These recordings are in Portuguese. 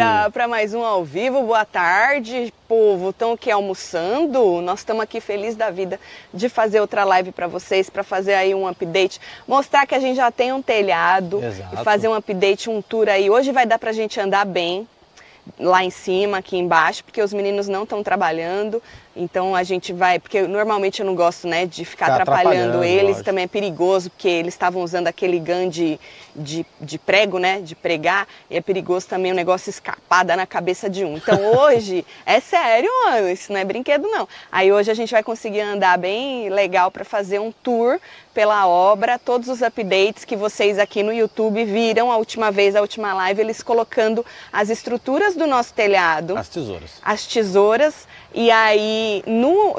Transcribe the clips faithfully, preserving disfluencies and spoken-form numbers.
para mais um ao vivo. Boa tarde, povo. Estão aqui almoçando? Nós estamos aqui felizes da vida de fazer outra live para vocês, para fazer aí um update, mostrar que a gente já tem um telhado. Exato. E fazer um update, um tour aí. Hoje vai dar para a gente andar bem lá em cima, aqui embaixo, porque os meninos não estão trabalhando, então a gente vai, porque normalmente eu não gosto, né, de ficar Ficar atrapalhando, atrapalhando, eles, lógico. também é perigoso, porque eles estavam usando aquele gun de, de, de prego, né, de pregar, e é perigoso também o negócio escapar, dar na cabeça de um. Então hoje, é sério, mano, isso não é brinquedo não. Aí hoje a gente vai conseguir andar bem legal para fazer um tour pela obra, todos os updates que vocês aqui no YouTube viram a última vez, a última live, eles colocando as estruturas do nosso telhado. As tesouras. As tesouras. E aí no,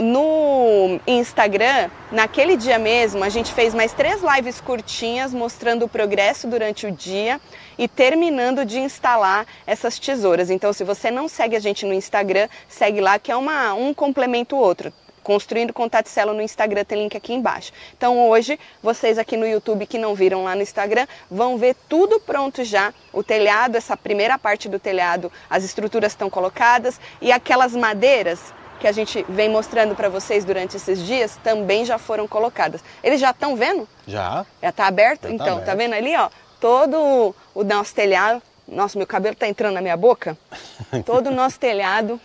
no Instagram, naquele dia mesmo, a gente fez mais três lives curtinhas mostrando o progresso durante o dia e terminando de instalar essas tesouras. Então se você não segue a gente no Instagram, segue lá que é uma, um complementa o outro. Construindo com Taticelo no Instagram, tem link aqui embaixo. Então hoje, vocês aqui no YouTube que não viram lá no Instagram, vão ver tudo pronto já. O telhado, essa primeira parte do telhado, as estruturas estão colocadas e aquelas madeiras que a gente vem mostrando para vocês durante esses dias, também já foram colocadas. Eles já estão vendo? Já. Já está aberto? Já tá então, aberto. tá vendo ali, ó? Todo o nosso telhado, nossa, meu cabelo tá entrando na minha boca. Todo o nosso telhado.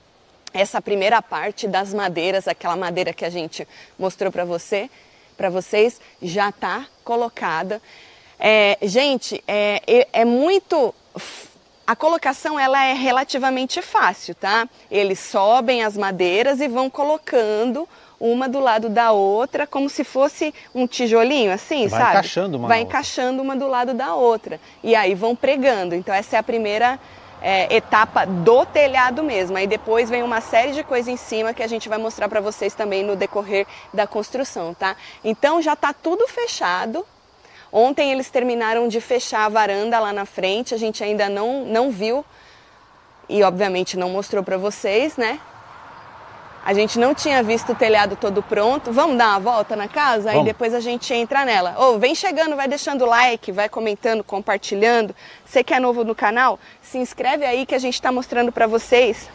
Essa primeira parte das madeiras, aquela madeira que a gente mostrou para você, para vocês, já está colocada. É, gente, é, é, é muito... A colocação ela é relativamente fácil, tá? Eles sobem as madeiras e vão colocando uma do lado da outra, como se fosse um tijolinho, assim, Vai sabe? encaixando uma Vai na outra. encaixando uma do lado da outra. E aí vão pregando. Então essa é a primeira... É, etapa do telhado mesmo, aí depois vem uma série de coisas em cima que a gente vai mostrar para vocês também no decorrer da construção, tá? Então já tá tudo fechado. Ontem eles terminaram de fechar a varanda lá na frente, a gente ainda não, não viu e obviamente não mostrou para vocês, né? A gente não tinha visto o telhado todo pronto. Vamos dar uma volta na casa? Aí Vamos. depois a gente entra nela. Ô, vem chegando, vai deixando like, vai comentando, compartilhando. Você que é novo no canal, se inscreve aí que a gente está mostrando para vocês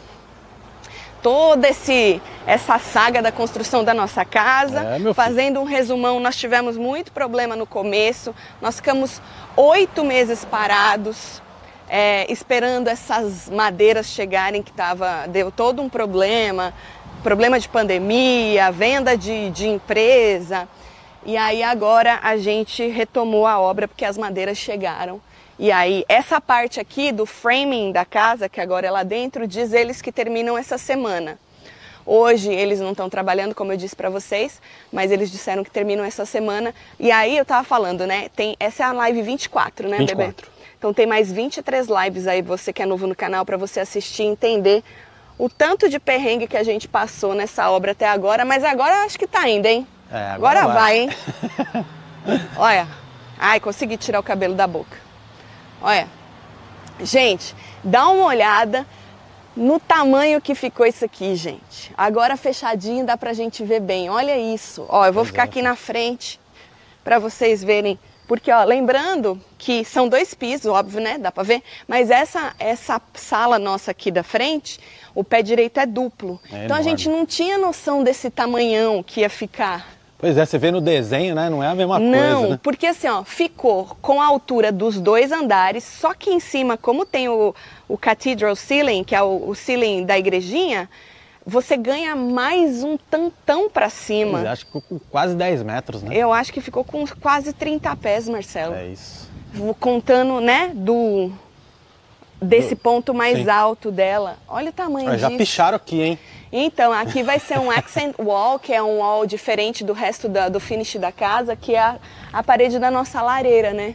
toda esse, essa saga da construção da nossa casa. É, meu filho. Fazendo um resumão, nós tivemos muito problema no começo. Nós ficamos oito meses parados. É, esperando essas madeiras chegarem, que tava, deu todo um problema, problema de pandemia, venda de, de empresa. E aí agora a gente retomou a obra porque as madeiras chegaram. E aí essa parte aqui do framing da casa, que agora é lá dentro, diz eles que terminam essa semana. Hoje eles não estão trabalhando, como eu disse para vocês, mas eles disseram que terminam essa semana. E aí eu tava falando, né, tem, essa é a live vinte e quatro, né, vinte e bebê? quatro. Então tem mais vinte e três lives aí, você que é novo no canal, para você assistir e entender o tanto de perrengue que a gente passou nessa obra até agora. Mas agora eu acho que tá indo, hein? É, agora agora vai, vai. hein? Olha. Ai, consegui tirar o cabelo da boca. Olha. Gente, dá uma olhada no tamanho que ficou isso aqui, gente. Agora fechadinho dá pra gente ver bem. Olha isso. Ó, eu vou ficar aqui na frente para vocês verem. Porque, ó, lembrando que são dois pisos, óbvio, né? Dá pra ver. Mas essa, essa sala nossa aqui da frente, o pé direito é duplo. É então a enorme. gente não tinha noção desse tamanhão que ia ficar. Pois é, você vê no desenho, né? Não é a mesma Não, coisa, né? porque assim, ó, ficou com a altura dos dois andares, só que em cima, como tem o, o Cathedral Ceiling, que é o, o ceiling da igrejinha, você ganha mais um tantão pra cima. Pois é, acho que ficou com quase dez metros, né? Eu acho que ficou com quase trinta pés, Marcelo. É isso. Vou contando, né, do desse Do- ponto mais sim. alto dela. Olha o tamanho Ah, já disso. picharam aqui, hein? Então, aqui vai ser um accent wall, que é um wall diferente do resto da, do finish da casa, que é a, a parede da nossa lareira, né?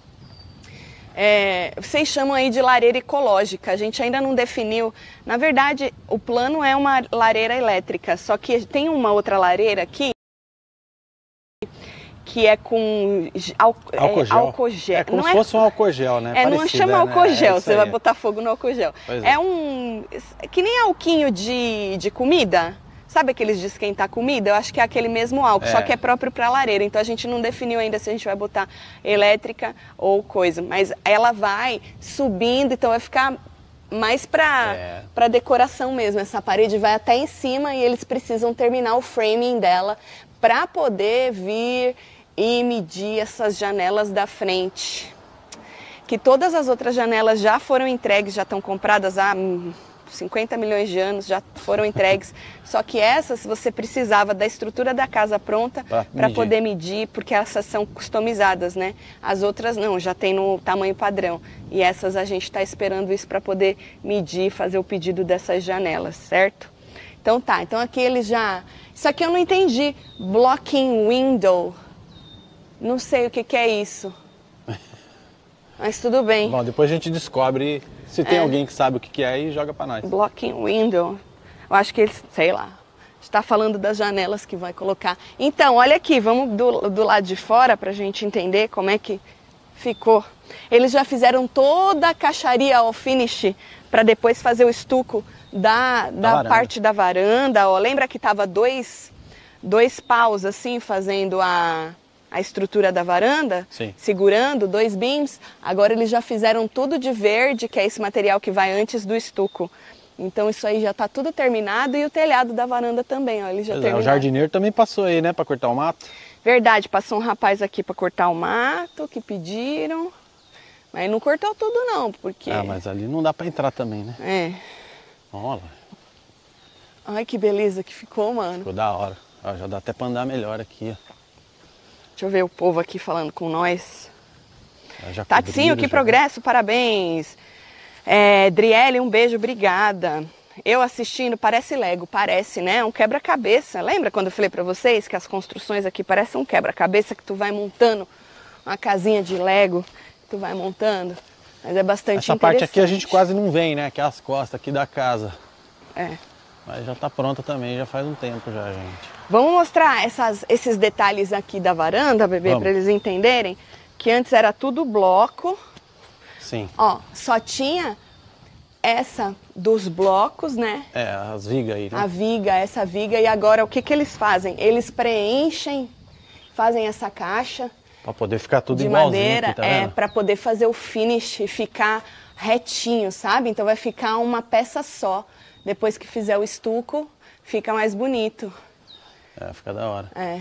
É, vocês chamam aí de lareira ecológica, a gente ainda não definiu. Na verdade, o plano é uma lareira elétrica, só que tem uma outra lareira aqui, que é com al, Álcool é, gel. álcool gel. É como não se é, fosse um álcool gel, né? É, não Parecido, chama é, álcool né? gel, É isso você aí. vai botar fogo no álcool gel. Pois é. É um... que nem alquinho de, de comida. Sabe aqueles de esquentar comida? Eu acho que é aquele mesmo álcool, É. só que é próprio para lareira. Então a gente não definiu ainda se a gente vai botar elétrica ou coisa. Mas ela vai subindo, então vai ficar mais para É. para decoração mesmo. Essa parede vai até em cima e eles precisam terminar o framing dela para poder vir e medir essas janelas da frente. Que todas as outras janelas já foram entregues, já estão compradas há cinquenta milhões de anos, já foram entregues. Só que essas você precisava da estrutura da casa pronta para poder medir, porque essas são customizadas, né? As outras não, já tem no tamanho padrão. E essas a gente está esperando isso para poder medir, fazer o pedido dessas janelas, certo? Então tá, então aqui eles já... Isso aqui eu não entendi. Blocking window. Não sei o que, que é isso. Mas tudo bem. Bom, depois a gente descobre se tem é. alguém que sabe o que, que é e joga pra nós. Blocking window. Eu acho que eles, sei lá, está falando das janelas que vai colocar. Então, olha aqui, vamos do, do lado de fora pra gente entender como é que ficou. Eles já fizeram toda a caixaria ao finish para depois fazer o estuco da, da, da parte da varanda. Ó, lembra que tava dois, dois paus assim fazendo a... a estrutura da varanda, Sim. segurando dois beams, agora eles já fizeram tudo de verde, que é esse material que vai antes do estuco. Então isso aí já está tudo terminado e o telhado da varanda também, ó, ele já terminou. O jardineiro também passou aí, né, para cortar o mato? Verdade, passou um rapaz aqui para cortar o mato, que pediram, mas não cortou tudo não, porque... Ah, mas ali não dá para entrar também, né? É. Olha. Ai, que beleza que ficou, mano. Ficou da hora. Ó, já dá até para andar melhor aqui, ó. Deixa eu ver o povo aqui falando com nós. Já Tatinho, que já... progresso, parabéns. É, Driele, um beijo, obrigada. Eu assistindo, parece Lego, parece, né? Um quebra-cabeça. Lembra quando eu falei pra vocês que as construções aqui parecem um quebra-cabeça que tu vai montando uma casinha de Lego, que tu vai montando. Mas é bastante Essa interessante. parte aqui a gente quase não vem, né? Que é as costas aqui da casa. É. Mas já tá pronta também, já faz um tempo já, gente. Vamos mostrar essas, esses detalhes aqui da varanda, bebê, para eles entenderem que antes era tudo bloco. Sim. Ó, só tinha essa dos blocos, né? É, as vigas aí, né? A viga, essa viga. E agora o que, que eles fazem? Eles preenchem, fazem essa caixa para poder ficar tudo de igualzinho madeira, aqui, tá é, vendo? para poder fazer o finish e ficar retinho, sabe? Então vai ficar uma peça só. Depois que fizer o estuco, fica mais bonito. É, fica da hora. É.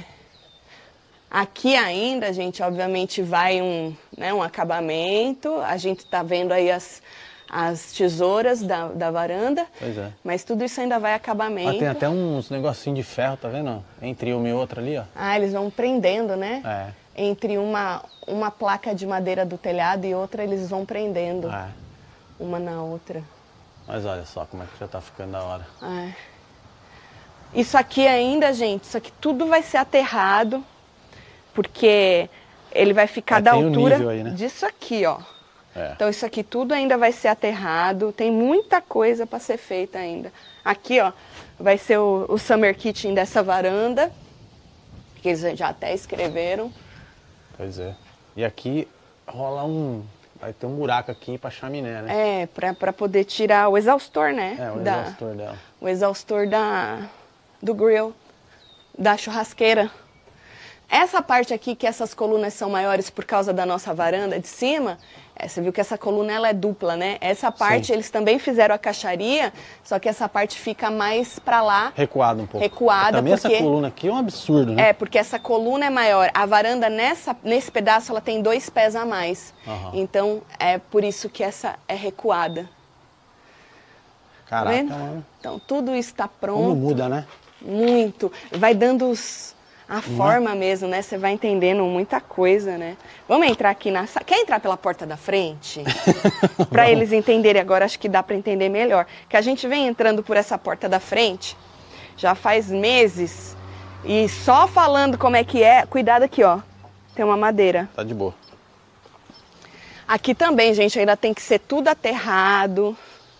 Aqui ainda, gente, obviamente vai um, né, um acabamento. A gente tá vendo aí as, as tesouras da, da varanda. Pois é. Mas tudo isso ainda vai acabamento. Ah, tem até uns negocinhos de ferro, tá vendo? Entre uma e outra ali, ó. Ah, eles vão prendendo, né? É. Entre uma, uma placa de madeira do telhado e outra, eles vão prendendo. É. Uma na outra. Mas olha só como é que já tá ficando da hora. É. Isso aqui ainda, gente, isso aqui tudo vai ser aterrado, porque ele vai ficar é, da tem altura um nível aí, né? disso aqui, ó. É. Então isso aqui tudo ainda vai ser aterrado, tem muita coisa para ser feita ainda. Aqui, ó, vai ser o, o summer kitchen dessa varanda, que eles já até escreveram. Pois é. E aqui rola um... Vai ter um buraco aqui para chaminé, né? É, para poder tirar o exaustor, né? É, o da, exaustor dela. O exaustor da, do grill, da churrasqueira. Essa parte aqui, que essas colunas são maiores por causa da nossa varanda de cima, é, você viu que essa coluna ela é dupla, né? Essa parte Sim. eles também fizeram a caixaria, só que essa parte fica mais para lá. Recuado um pouco. Recuada. Também porque, essa coluna aqui é um absurdo, né? É, porque essa coluna é maior. A varanda nessa, nesse pedaço ela tem dois pés a mais. Uhum. Então é por isso que essa é recuada. Caraca, tá mano. Então tudo isso está pronto. Como muda, né? Muito. Vai dando os... A forma mesmo, né? Você vai entendendo muita coisa, né? Vamos entrar aqui na sala. Quer entrar pela porta da frente? Para eles entenderem agora, acho que dá para entender melhor. Que a gente vem entrando por essa porta da frente já faz meses e só falando como é que é. Cuidado aqui, ó. Tem uma madeira. Tá de boa. Aqui também, gente, ainda tem que ser tudo aterrado.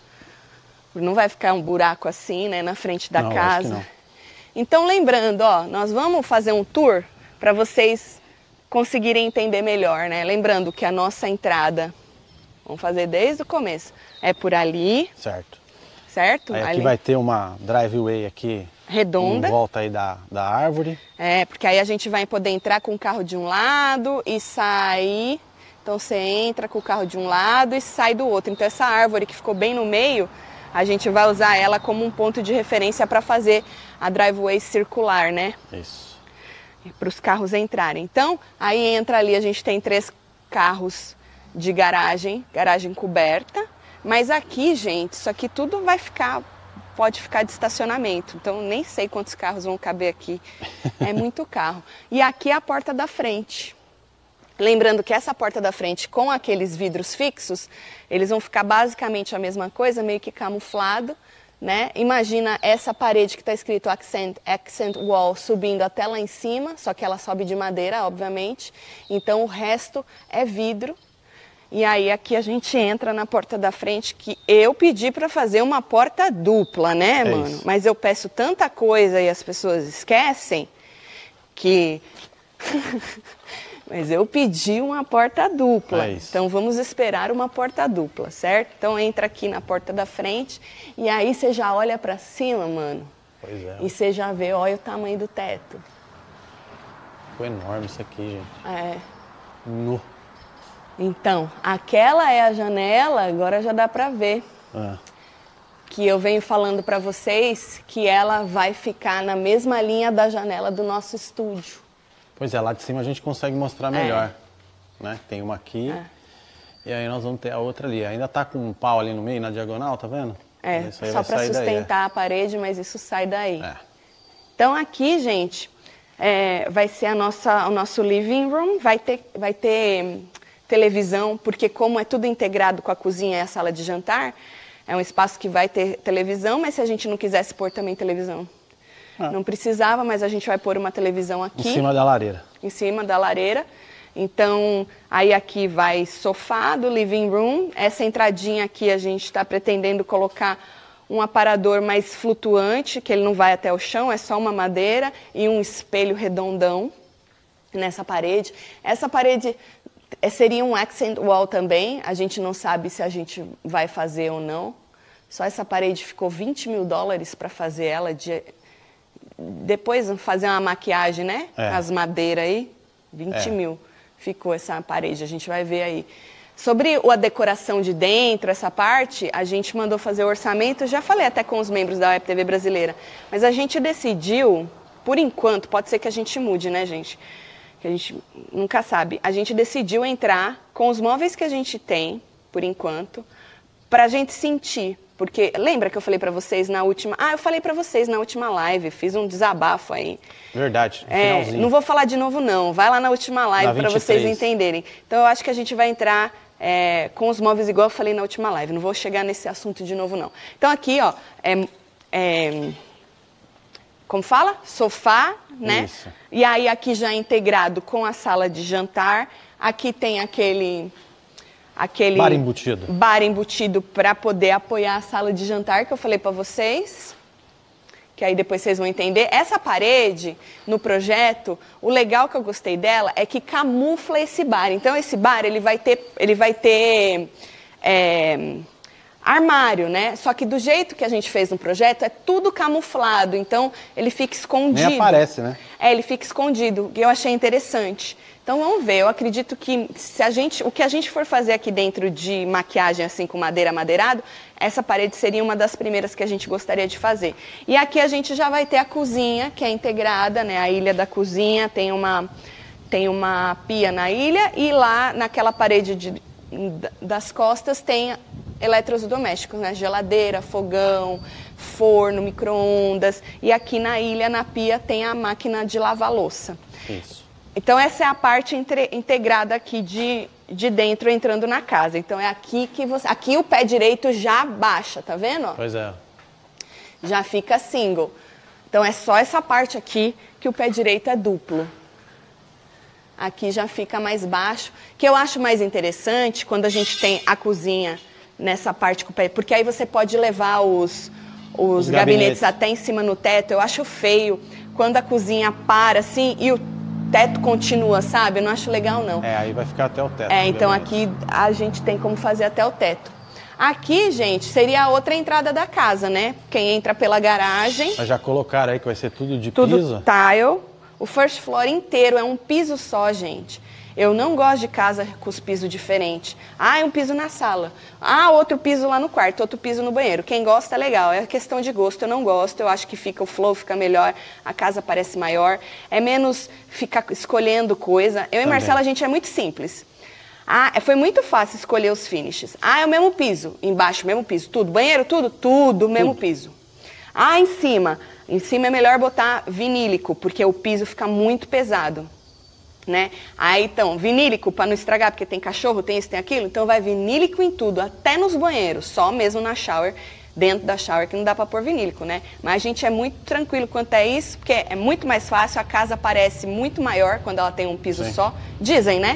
Não vai ficar um buraco assim, né? Na frente da não, casa. acho que não. Então, lembrando, ó, nós vamos fazer um tour para vocês conseguirem entender melhor, né? Lembrando que a nossa entrada, vamos fazer desde o começo, é por ali. Certo. Certo? Aí aqui ali. vai ter uma driveway aqui. Redonda. Em volta aí da, da árvore. É, porque aí a gente vai poder entrar com o carro de um lado e sair Então você entra com o carro de um lado e sai do outro. Então essa árvore que ficou bem no meio, a gente vai usar ela como um ponto de referência para fazer a driveway circular, né? Isso. Para os carros entrarem. Então, aí entra ali, a gente tem três carros de garagem, garagem coberta. Mas aqui, gente, isso aqui tudo vai ficar, pode ficar de estacionamento. Então, nem sei quantos carros vão caber aqui. É muito carro. E aqui é a porta da frente. Lembrando que essa porta da frente, com aqueles vidros fixos, eles vão ficar basicamente a mesma coisa, meio que camuflado. Né? Imagina essa parede que está escrito accent, accent wall subindo até lá em cima, só que ela sobe de madeira, obviamente. Então o resto é vidro. E aí aqui a gente entra na porta da frente, que eu pedi para fazer uma porta dupla, né, é mano? Isso. Mas eu peço tanta coisa e as pessoas esquecem que... Mas eu pedi uma porta dupla, é então vamos esperar uma porta dupla, certo? Então entra aqui na porta da frente e aí você já olha pra cima, mano. Pois é. E você já vê, olha o tamanho do teto. Ficou enorme isso aqui, gente. É. Nu. Então, aquela é a janela, agora já dá pra ver. Ah. Que eu venho falando pra vocês que ela vai ficar na mesma linha da janela do nosso estúdio. Pois é, lá de cima a gente consegue mostrar melhor, é. Né? Tem uma aqui é. E aí nós vamos ter a outra ali. Ainda tá com um pau ali no meio, na diagonal, tá vendo? É, só para sustentar daí, é. a parede, mas isso sai daí. É. Então aqui, gente, é, vai ser a nossa, o nosso living room, vai ter, vai ter televisão, porque como é tudo integrado com a cozinha e a sala de jantar, é um espaço que vai ter televisão, mas se a gente não quisesse pôr também televisão, Ah. não precisava, mas a gente vai pôr uma televisão aqui. Em cima da lareira. Em cima da lareira. Então, aí aqui vai sofá do living room. Essa entradinha aqui a gente está pretendendo colocar um aparador mais flutuante, que ele não vai até o chão, é só uma madeira e um espelho redondão nessa parede. Essa parede seria um accent wall também, a gente não sabe se a gente vai fazer ou não. Só essa parede ficou vinte mil dólares para fazer ela de... Depois fazer uma maquiagem, né? É. As madeiras aí, vinte mil ficou essa parede, a gente vai ver aí. Sobre a decoração de dentro, essa parte, a gente mandou fazer o orçamento, já falei até com os membros da Web T V Brasileira, mas a gente decidiu, por enquanto, pode ser que a gente mude, né, gente? Que a gente nunca sabe. A gente decidiu entrar com os móveis que a gente tem, por enquanto, pra gente sentir. Porque lembra que eu falei pra vocês na última... Ah, eu falei pra vocês na última live, fiz um desabafo aí. Verdade, é, não vou falar de novo não, vai lá na última live para vocês entenderem. Então eu acho que a gente vai entrar é, com os móveis igual eu falei na última live, não vou chegar nesse assunto de novo não. Então aqui, ó, é, é, como fala? Sofá, né? Isso. E aí aqui já integrado com a sala de jantar, aqui tem aquele... Aquele bar embutido. Bar embutido para poder apoiar a sala de jantar que eu falei para vocês, que aí depois vocês vão entender. Essa parede, no projeto, o legal que eu gostei dela é que camufla esse bar. Então esse bar ele vai ter, ele vai ter é, armário, né? Só que do jeito que a gente fez no projeto é tudo camuflado, então ele fica escondido. Nem aparece, né? É, ele fica escondido, e eu achei interessante. Então vamos ver, eu acredito que se a gente, o que a gente for fazer aqui dentro de maquiagem assim com madeira madeirado, essa parede seria uma das primeiras que a gente gostaria de fazer. E aqui a gente já vai ter a cozinha, que é integrada, né? A ilha da cozinha, tem uma, tem uma pia na ilha e lá naquela parede de, das costas tem eletrodomésticos, né? Geladeira, fogão, forno, micro-ondas. E aqui na ilha, na pia, tem a máquina de lavar louça. Isso. Então essa é a parte entre, integrada aqui de, de dentro entrando na casa. Então é aqui que você... Aqui o pé direito já baixa, tá vendo? Ó? Pois é. Já fica single. Então é só essa parte aqui que o pé direito é duplo. Aqui já fica mais baixo. Que eu acho mais interessante quando a gente tem a cozinha nessa parte com o pé. Porque aí você pode levar os, os, os gabinetes. gabinetes até em cima no teto. Eu acho feio quando a cozinha para assim e o teto continua, sabe? Eu não acho legal, não. É, aí vai ficar até o teto. É, então aqui a gente tem como fazer até o teto. Aqui, gente, seria a outra entrada da casa, né? Quem entra pela garagem... Mas já colocaram aí que vai ser tudo de tudo piso? Tudo tile. O first floor inteiro é um piso só, gente. Eu não gosto de casa com os pisos diferentes. Ah, é um piso na sala. Ah, outro piso lá no quarto, outro piso no banheiro. Quem gosta é legal, é questão de gosto. Eu não gosto, eu acho que fica o flow, fica melhor, a casa parece maior. É menos ficar escolhendo coisa. Eu Também. e Marcela, a gente é muito simples. Ah, foi muito fácil escolher os finishes. Ah, é o mesmo piso, embaixo, mesmo piso, tudo. Banheiro, tudo? Tudo, mesmo tudo. piso. Ah, em cima. Em cima é melhor botar vinílico, porque o piso fica muito pesado. Né? Aí então, vinílico para não estragar, porque tem cachorro, tem isso, tem aquilo, então vai vinílico em tudo, até nos banheiros, só mesmo na shower, dentro da shower que não dá para pôr vinílico, né? Mas a gente é muito tranquilo quanto a isso, porque é muito mais fácil, a casa parece muito maior quando ela tem um piso Sim. só, dizem, né?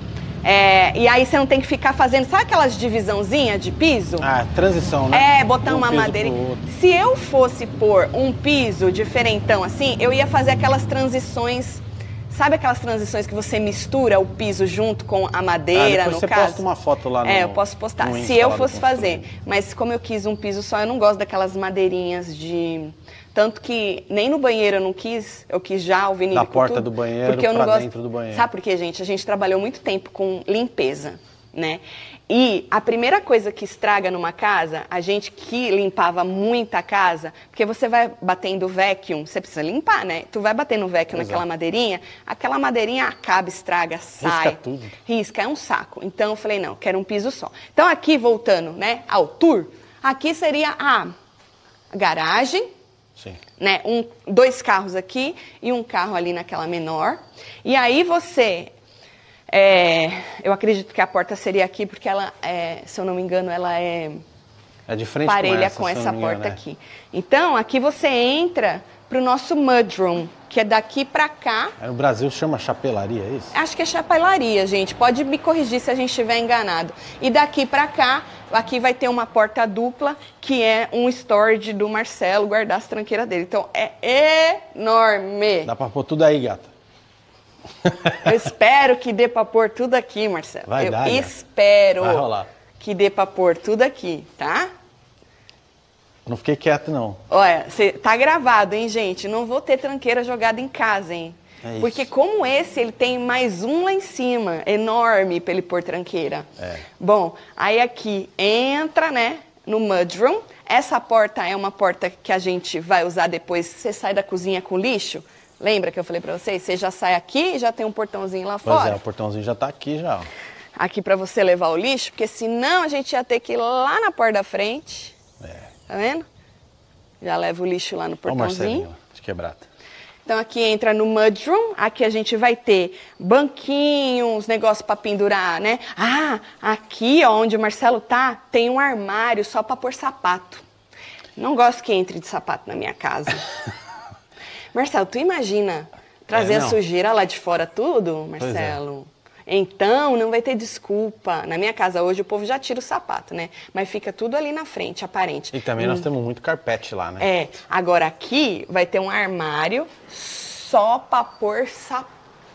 É, e aí você não tem que ficar fazendo, sabe aquelas divisãozinhas de piso? Ah, transição, né? É, botar um uma madeira. Se eu fosse pôr um piso diferentão assim, eu ia fazer aquelas transições. Sabe aquelas transições que você mistura o piso junto com a madeira, ah, no você caso? Você posta uma foto lá no É, eu posso postar, se eu fosse fazer. Mas como eu quis um piso só, eu não gosto daquelas madeirinhas de... Tanto que nem no banheiro eu não quis, eu quis já o vinílico. Da porta tudo, do banheiro porque eu não pra gosto... dentro do banheiro. Sabe por quê, gente? A gente trabalhou muito tempo com limpeza, né? E a primeira coisa que estraga numa casa, a gente que limpava muita casa, porque você vai batendo vacuum, você precisa limpar, né? Tu vai batendo vacuum Exato. naquela madeirinha, aquela madeirinha acaba, estraga, sai. Risca tudo. Risca, é um saco. Então eu falei, não, quero um piso só. Então aqui, voltando, né, ao tour, aqui seria a garagem, Sim. né, um, dois carros aqui e um carro ali naquela menor. E aí você... É, eu acredito que a porta seria aqui, porque ela, é, se eu não me engano, ela é, é de frente parelha com essa, com essa engano, porta é. aqui. Então, aqui você entra para o nosso mudroom, que é daqui para cá. No Brasil chama chapelaria, é isso? Acho que é chapelaria, gente. Pode me corrigir se a gente estiver enganado. E daqui para cá, aqui vai ter uma porta dupla, que é um storage do Marcelo, guardar as tranqueiras dele. Então, é enorme. Dá para pôr tudo aí, gata. Eu espero que dê pra pôr tudo aqui, Marcelo. Vai eu dar, espero Vai rolar. que dê pra pôr tudo aqui, tá? Não fiquei quieto, não. Olha, cê, tá gravado, hein, gente? Não vou ter tranqueira jogada em casa, hein? É Porque isso. como esse, ele tem mais um lá em cima, enorme, pra ele pôr tranqueira. É. Bom, aí aqui entra, né, no mudroom. Essa porta é uma porta que a gente vai usar depois. Você sai da cozinha com lixo. Lembra que eu falei pra vocês? Você já sai aqui e já tem um portãozinho lá pois fora. É, o portãozinho já tá aqui já. Ó. Aqui pra você levar o lixo, porque senão a gente ia ter que ir lá na porta da frente. É. Tá vendo? Já leva o lixo lá no portãozinho. Ó, de quebrada. Então aqui entra no mudroom, aqui a gente vai ter banquinhos, negócios pra pendurar, né? Ah, aqui ó, onde o Marcelo tá, tem um armário só pra pôr sapato. Não gosto que entre de sapato na minha casa. Marcelo, tu imagina trazer é, a sujeira lá de fora tudo, Marcelo? É. Então, não vai ter desculpa. Na minha casa hoje o povo já tira o sapato, né? Mas fica tudo ali na frente, aparente. E também hum. nós temos muito carpete lá, né? É. Agora aqui vai ter um armário só pra pôr sapato.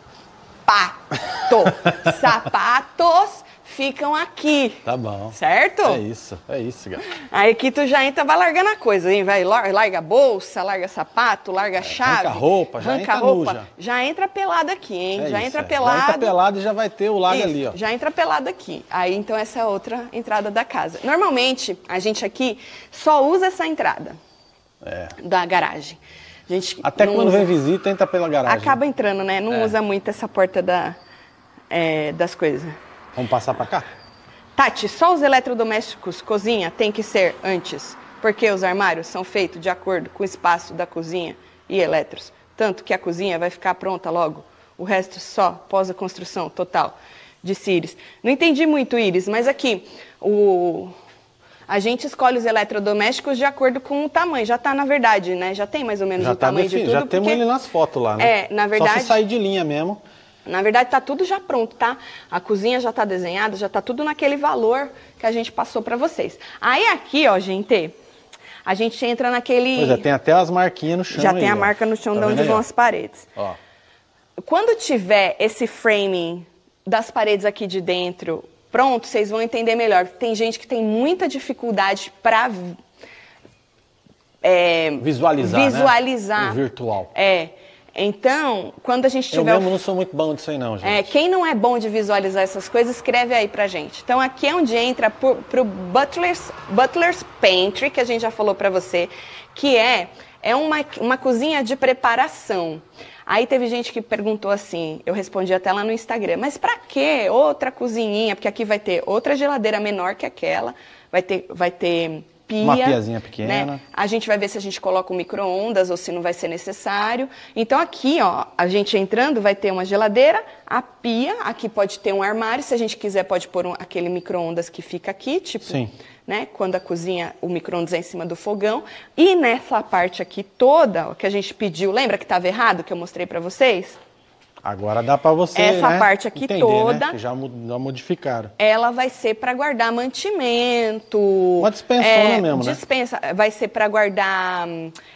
Sapatos ficam aqui. Tá bom. Certo? É isso, é isso, gata. Aí aqui tu já entra, vai largando a coisa, hein? Vai, larga a bolsa, larga sapato, larga a é, chave. Arranca a roupa, já entra roupa. nu, já. Já entra pelado aqui, hein? É já isso, entra é. pelado. Já entra pelado e já vai ter o lago isso, ali, ó. Já entra pelado aqui. Aí, então, essa é outra entrada da casa. Normalmente, a gente aqui só usa essa entrada é. da garagem. A gente Até quando usa... vem visita, entra pela garagem. Acaba entrando, né? Não é. usa muito essa porta da, é, das coisas. Vamos passar pra cá? Tati, só os eletrodomésticos cozinha tem que ser antes, porque os armários são feitos de acordo com o espaço da cozinha e eletros. Tanto que a cozinha vai ficar pronta logo. O resto só pós a construção total, disse Iris. Não entendi muito, Iris, mas aqui o... a gente escolhe os eletrodomésticos de acordo com o tamanho. Já está, na verdade, né? Já tem mais ou menos já o tá tamanho definido. de tudo. Já temos ele nas fotos lá, né? É, na verdade... Só se sair de linha mesmo. Na verdade, está tudo já pronto, tá? A cozinha já está desenhada, já está tudo naquele valor que a gente passou para vocês. Aí aqui, ó, gente, a gente entra naquele... Pois é, tem até as marquinhas no chão. Já aí, tem a ó. marca no chão tá de onde aí, vão ó. as paredes. Ó. Quando tiver esse framing das paredes aqui de dentro pronto, vocês vão entender melhor. Tem gente que tem muita dificuldade para... É, visualizar, visualizar. Né? O virtual. É. Então, quando a gente tiver... Eu mesmo não sou muito bom disso aí não, gente. É, quem não é bom de visualizar essas coisas, escreve aí pra gente. Então, aqui é onde entra pro, pro Butler's, Butler's Pantry, que a gente já falou pra você, que é, é uma, uma cozinha de preparação. Aí teve gente que perguntou assim, eu respondi até lá no Instagram, mas pra que outra cozinhinha? Porque aqui vai ter outra geladeira menor que aquela, vai ter... Vai ter pia, uma piazinha pequena. Né? A gente vai ver se a gente coloca um micro-ondas ou se não vai ser necessário. Então aqui, ó, a gente entrando vai ter uma geladeira, a pia, aqui pode ter um armário, se a gente quiser pode pôr um, aquele micro-ondas que fica aqui, tipo, Sim. Né, quando a cozinha, o micro-ondas é em cima do fogão. E nessa parte aqui toda, ó, que a gente pediu, lembra que estava errado, que eu mostrei para vocês? Agora dá para você, Essa né, parte aqui entender, toda, né, que já, já modificaram. Ela vai ser para guardar mantimento. Uma dispensona é, mesmo, dispensa, né? Vai ser para guardar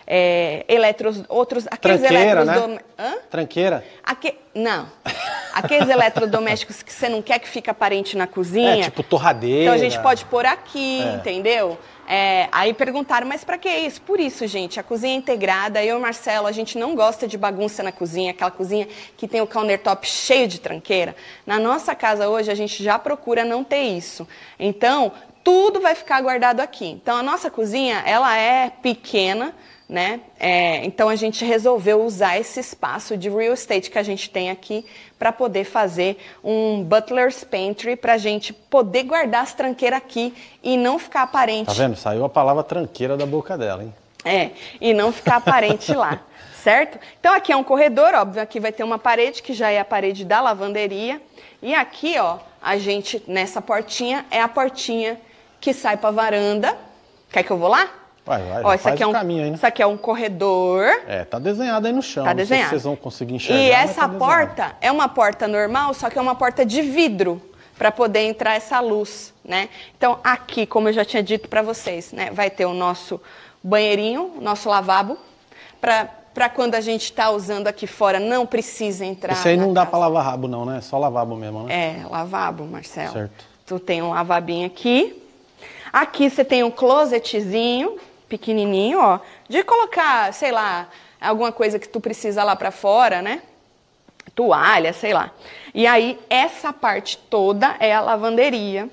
é, eletros, outros, aqueles Tranqueira, eletros... né? Do... Hã? Tranqueira? Aque... Não. Aqueles eletrodomésticos que você não quer que fique aparente na cozinha. É, tipo torradeira. Então a gente pode pôr aqui, é. entendeu? É, aí perguntaram, mas pra que isso? Por isso, gente, a cozinha é integrada, eu e o Marcelo, a gente não gosta de bagunça na cozinha, aquela cozinha que tem o countertop cheio de tranqueira. Na nossa casa hoje, a gente já procura não ter isso. Então, tudo vai ficar guardado aqui. Então, a nossa cozinha, ela é pequena, né? É, então, a gente resolveu usar esse espaço de real estate que a gente tem aqui para poder fazer um Butler's Pantry, para a gente poder guardar as tranqueiras aqui e não ficar aparente. Tá vendo? Saiu a palavra tranqueira da boca dela, hein? É, e não ficar aparente lá, certo? Então aqui é um corredor, óbvio, aqui vai ter uma parede, que já é a parede da lavanderia. E aqui, ó, a gente, nessa portinha, é a portinha que sai para a varanda. Quer que eu vou lá? Vai, vai, ó, isso aqui é um caminho aí, né? Isso aqui é um corredor. É, tá desenhado aí no chão. Tá não desenhado. sei se vocês vão conseguir enxergar. E essa tá porta é uma porta normal, só que é uma porta de vidro, para poder entrar essa luz, né? Então, aqui, como eu já tinha dito para vocês, né, vai ter o nosso banheirinho, nosso lavabo, para para quando a gente está usando aqui fora, não precisa entrar. Isso aí não dá para para lavar rabo não, né? Só lavabo mesmo, né? É, lavabo, Marcelo. Certo. Tu tem um lavabinho aqui. Aqui você tem um closetzinho, pequenininho, ó, de colocar, sei lá, alguma coisa que tu precisa lá para fora, né? Toalha, sei lá. E aí, essa parte toda é a lavanderia.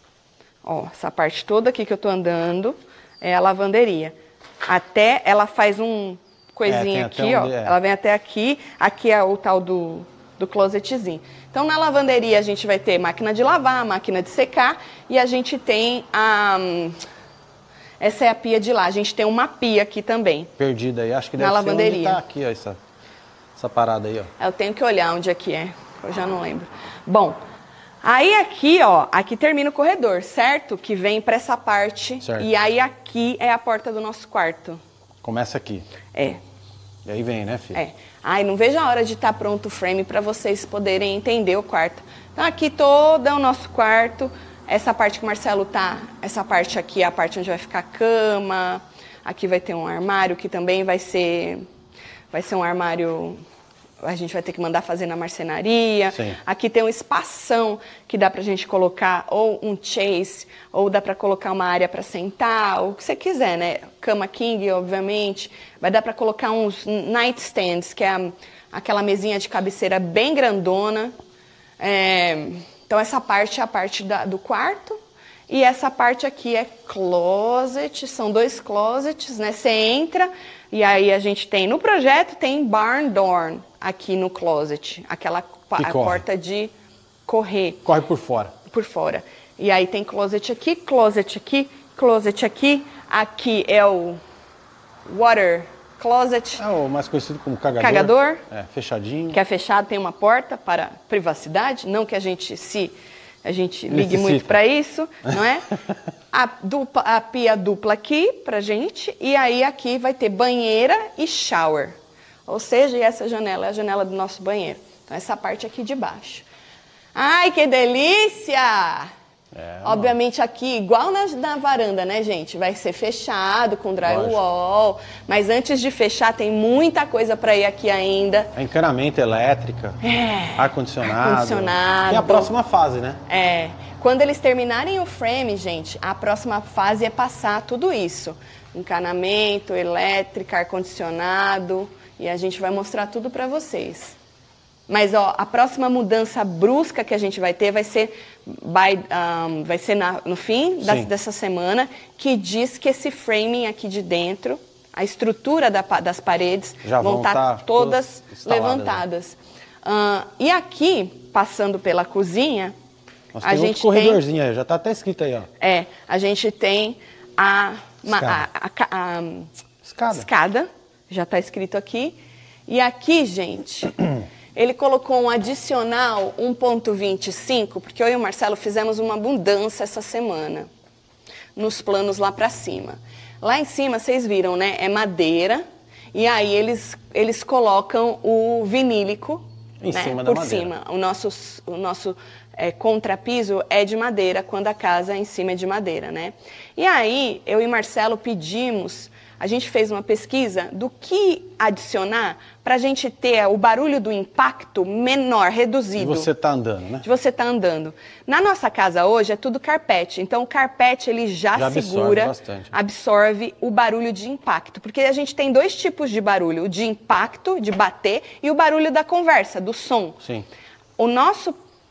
Ó, essa parte toda aqui que eu tô andando é a lavanderia. Até ela faz um coisinho é, aqui, ó. É. Ela vem até aqui. Aqui é o tal do, do closetzinho. Então, na lavanderia, a gente vai ter máquina de lavar, máquina de secar. E a gente tem a... Essa é a pia de lá. A gente tem uma pia aqui também. Perdida aí. Acho que deve na ser lavanderia. Onde tá aqui, ó, essa, essa parada aí, ó. Eu tenho que olhar onde é que é. Eu já não lembro. Bom, aí aqui, ó, aqui termina o corredor, certo? Que vem para essa parte. Certo. E aí aqui é a porta do nosso quarto. Começa aqui. É. E aí vem, né, filha? É. Ai, não vejo a hora de estar pronto o frame para vocês poderem entender o quarto. Então aqui todo é o nosso quarto. Essa parte que o Marcelo tá, essa parte aqui é a parte onde vai ficar a cama. Aqui vai ter um armário que também vai ser, vai ser um armário, a gente vai ter que mandar fazer na marcenaria. Sim. Aqui tem um espação que dá pra gente colocar ou um chase, ou dá pra colocar uma área pra sentar, ou o que você quiser, né? Cama king, obviamente. Vai dar pra colocar uns nightstands, que é a, aquela mesinha de cabeceira bem grandona. É... Então, essa parte é a parte da, do quarto e essa parte aqui é closet, são dois closets, né? Você entra e aí a gente tem, no projeto tem barn door aqui no closet, aquela a porta de correr. Corre por fora. Por fora. E aí tem closet aqui, closet aqui, closet aqui, aqui é o water closet. É o mais conhecido como cagador. Cagador. É, fechadinho. Que é fechado, tem uma porta para privacidade, não que a gente se a gente ligue Necessita. muito para isso, não é? A, dupla, a pia dupla aqui pra gente, e aí aqui vai ter banheira e shower. Ou seja, e essa janela é a janela do nosso banheiro. Então essa parte aqui de baixo. Ai, que delícia! É, obviamente aqui, igual na, na varanda, né, gente? Vai ser fechado com drywall. Lógico. Mas antes de fechar, tem muita coisa para ir aqui ainda. É encanamento elétrica, é, ar-condicionado. Ar-condicionado. E a próxima fase, né? É. Quando eles terminarem o frame, gente, a próxima fase é passar tudo isso. Encanamento, elétrica, ar-condicionado. E a gente vai mostrar tudo para vocês. Mas ó, a próxima mudança brusca que a gente vai ter vai ser, by, um, vai ser na, no fim da, dessa semana, que diz que esse framing aqui de dentro, a estrutura da, das paredes, já vão estar tá todas levantadas. Uh, e aqui, passando pela cozinha, Nossa, a tem gente outro corredorzinho tem... aí, já está até escrito aí, ó. É, a gente tem a, uma, a, a, a, a escada. escada, já está escrito aqui. E aqui, gente, ele colocou um adicional um ponto vinte e cinco, porque eu e o Marcelo fizemos uma mudança essa semana, nos planos lá para cima. Lá em cima, vocês viram, né? É madeira, e aí eles, eles colocam o vinílico, em né, cima da por madeira. cima. O nosso, o nosso é, contrapiso é de madeira, quando a casa em cima é de madeira, né? E aí, eu e Marcelo pedimos, a gente fez uma pesquisa do que adicionar para a gente ter o barulho do impacto menor, reduzido. De você tá andando, né? De você tá andando. Na nossa casa hoje é tudo carpete, então o carpete ele já, já segura, absorve, absorve o barulho de impacto. Porque a gente tem dois tipos de barulho, o de impacto, de bater, e o barulho da conversa, do som. Sim. O nosso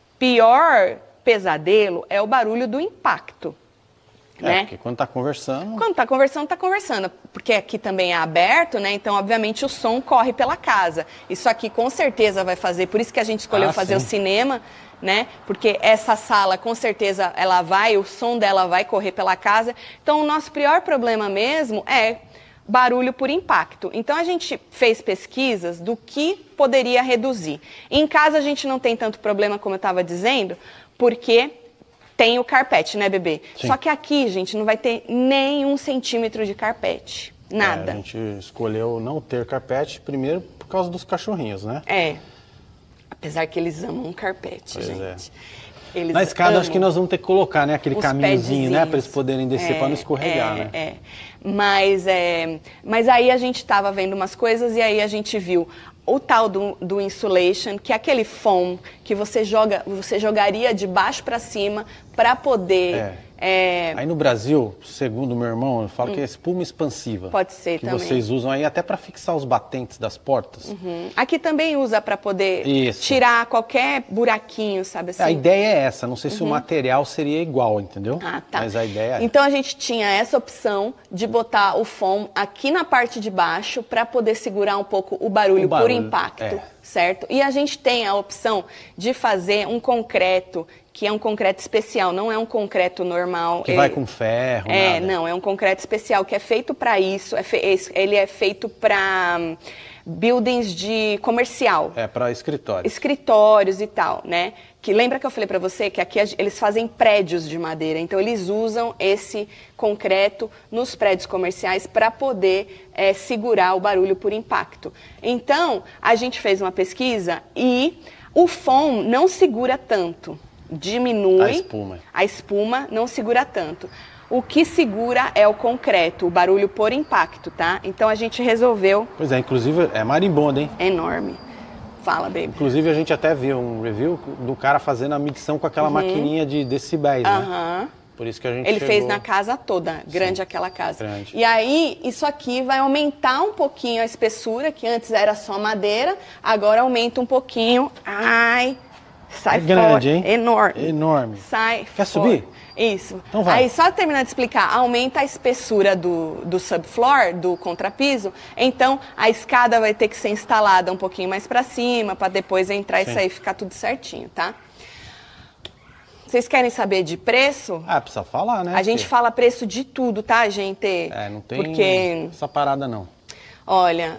pior pesadelo é o barulho do impacto. É, né? Porque quando tá conversando... Quando tá conversando, tá conversando. Porque aqui também é aberto, né? Então, obviamente, o som corre pela casa. Isso aqui, com certeza, vai fazer... Por isso que a gente escolheu ah, fazer sim. o cinema, né? Porque essa sala, com certeza, ela vai... O som dela vai correr pela casa. Então, o nosso pior problema mesmo é barulho por impacto. Então, a gente fez pesquisas do que poderia reduzir. Em casa, a gente não tem tanto problema, como eu estava dizendo, porque... tem o carpete, né, bebê? Sim. Só que aqui, gente, não vai ter nem um centímetro de carpete. Nada. É, a gente escolheu não ter carpete, primeiro por causa dos cachorrinhos, né? É. Apesar que eles amam carpete, pois gente. É. Eles Na escada, amam. Acho que nós vamos ter que colocar, né? Aquele caminhozinho, né? Para eles poderem descer, é, para não escorregar, é, né? É. Mas, é. Mas aí a gente estava vendo umas coisas e aí a gente viu o tal do, do insulation, que é aquele foam que você joga, você jogaria de baixo para cima para poder... É. É... Aí no Brasil, segundo o meu irmão, ele fala hum. que é espuma expansiva. Pode ser que também. Que vocês usam aí até para fixar os batentes das portas. Uhum. Aqui também usa para poder Isso. tirar qualquer buraquinho, sabe assim? A ideia é essa, não sei se uhum. o material seria igual, entendeu? Ah, tá. Mas a ideia é... Então a gente tinha essa opção de botar o foam aqui na parte de baixo para poder segurar um pouco o barulho, o barulho por impacto, é. certo? E a gente tem a opção de fazer um concreto que é um concreto especial, não é um concreto normal. Que ele... vai com ferro, É, nada. não, é um concreto especial que é feito para isso, é fe... ele é feito para um, buildings de comercial. É, para escritórios. Escritórios e tal, né? Que lembra que eu falei para você que aqui eles fazem prédios de madeira, então eles usam esse concreto nos prédios comerciais para poder é, segurar o barulho por impacto. Então, a gente fez uma pesquisa e o foam não segura tanto. Diminui a espuma. a espuma, não segura tanto. O que segura é o concreto, o barulho por impacto, tá? Então a gente resolveu... Pois é, inclusive é marimbondo, hein? É enorme. Fala, baby. Inclusive a gente até viu um review do cara fazendo a medição com aquela uhum. maquininha de decibéis, uhum. né? Por isso que a gente Ele chegou... fez na casa toda, grande Sim, aquela casa. Grande. E aí, isso aqui vai aumentar um pouquinho a espessura, que antes era só madeira, agora aumenta um pouquinho. Ai... Sai é grande, fora. hein? Enorme. Enorme. Sai Quer fora. subir? Isso. Então vai. Aí, só terminando de explicar, aumenta a espessura do, do subfloor, do contrapiso, então a escada vai ter que ser instalada um pouquinho mais para cima, para depois entrar Sim. e sair e ficar tudo certinho, tá? Vocês querem saber de preço? Ah, precisa falar, né? A gente porque... fala preço de tudo, tá, gente? É, não tem Porque... essa parada, não. Olha...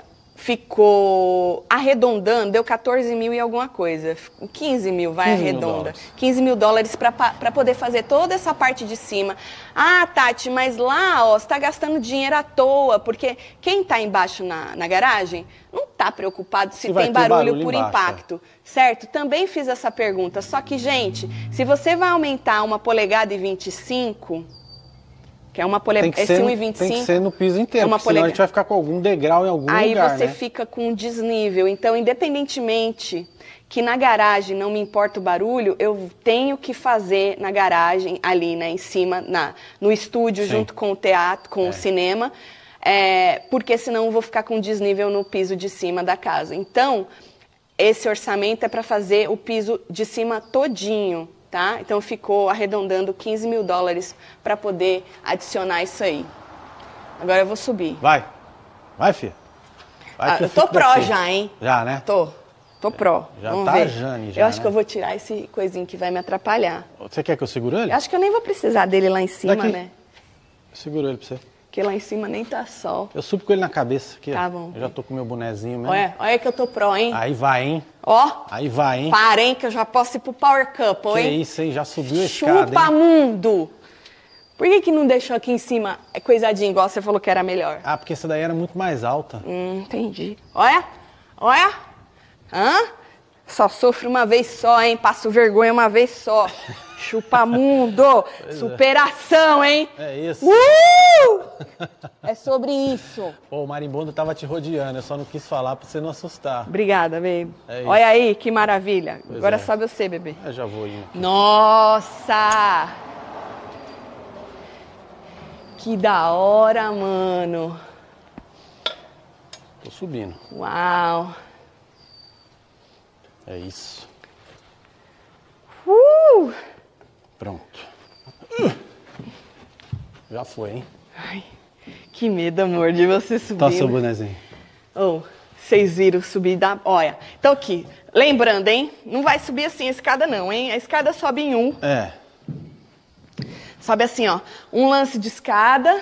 Ficou arredondando, deu quatorze mil e alguma coisa. quinze mil, vai arredonda. quinze mil dólares para poder fazer toda essa parte de cima. Ah, Tati, mas lá, ó, você está gastando dinheiro à toa, porque quem está embaixo na, na garagem não está preocupado se, se tem barulho, barulho por embaixo, impacto, é. certo? Também fiz essa pergunta. Só que, gente, se você vai aumentar uma polegada e vinte e cinco... Que é uma polegada, esse um e vinte e cinco. Tem que ser no piso inteiro, é uma porque senão polega... a gente vai ficar com algum degrau em algum Aí lugar, Aí você né? fica com um desnível. Então, independentemente que na garagem não me importa o barulho, eu tenho que fazer na garagem, ali, né, em cima, na, no estúdio, Sim. junto com o teatro, com é. o cinema, é, porque senão eu vou ficar com desnível no piso de cima da casa. Então, esse orçamento é para fazer o piso de cima todinho, tá? Então, ficou arredondando quinze mil dólares para poder adicionar isso aí. Agora eu vou subir. Vai. Vai, filha. Vai Ah, que eu eu tô fico pró daqui. já, hein? Já, né? Tô. Tô pró. Já Vamos tá ver. a Jane, já, Eu acho né? que eu vou tirar esse coisinho que vai me atrapalhar. Você quer que eu segure ele? Eu acho que eu nem vou precisar dele lá em cima, Daqui. né? Segura ele pra você. Porque lá em cima nem tá sol. Eu subo com ele na cabeça aqui, Tá ó. bom. Eu já tô com o meu bonezinho mesmo. Olha, olha que eu tô pró, hein? Aí vai, hein? Ó, Aí vai, hein? para, hein, que eu já posso ir pro Power Couple, Que hein? isso, hein? Já subiu a escada, Chupa hein? mundo! Por que que não deixou aqui em cima coisadinho, igual você falou que era melhor? Ah, porque essa daí era muito mais alta. Hum, entendi. Olha, olha. Hã? Só sofro uma vez só, hein? Passo vergonha uma vez só. Chupa mundo! Superação, hein? É isso. Uh! É sobre isso. Pô, o marimbondo tava te rodeando, eu só não quis falar pra você não assustar. Obrigada, baby. É isso. Olha aí, que maravilha. Pois Agora é. sobe você, bebê. Eu já vou indo. Nossa! Que da hora, mano. Tô subindo. Uau. É isso. Uh! Pronto. Hum. Já foi, hein? Ai, que medo, amor, de você subir. Tá seu bonezinho. Oh, vocês viram subir da... Olha, então aqui, lembrando, hein? Não vai subir assim a escada não, hein? A escada sobe em um. É. Sobe assim, ó. Um lance de escada.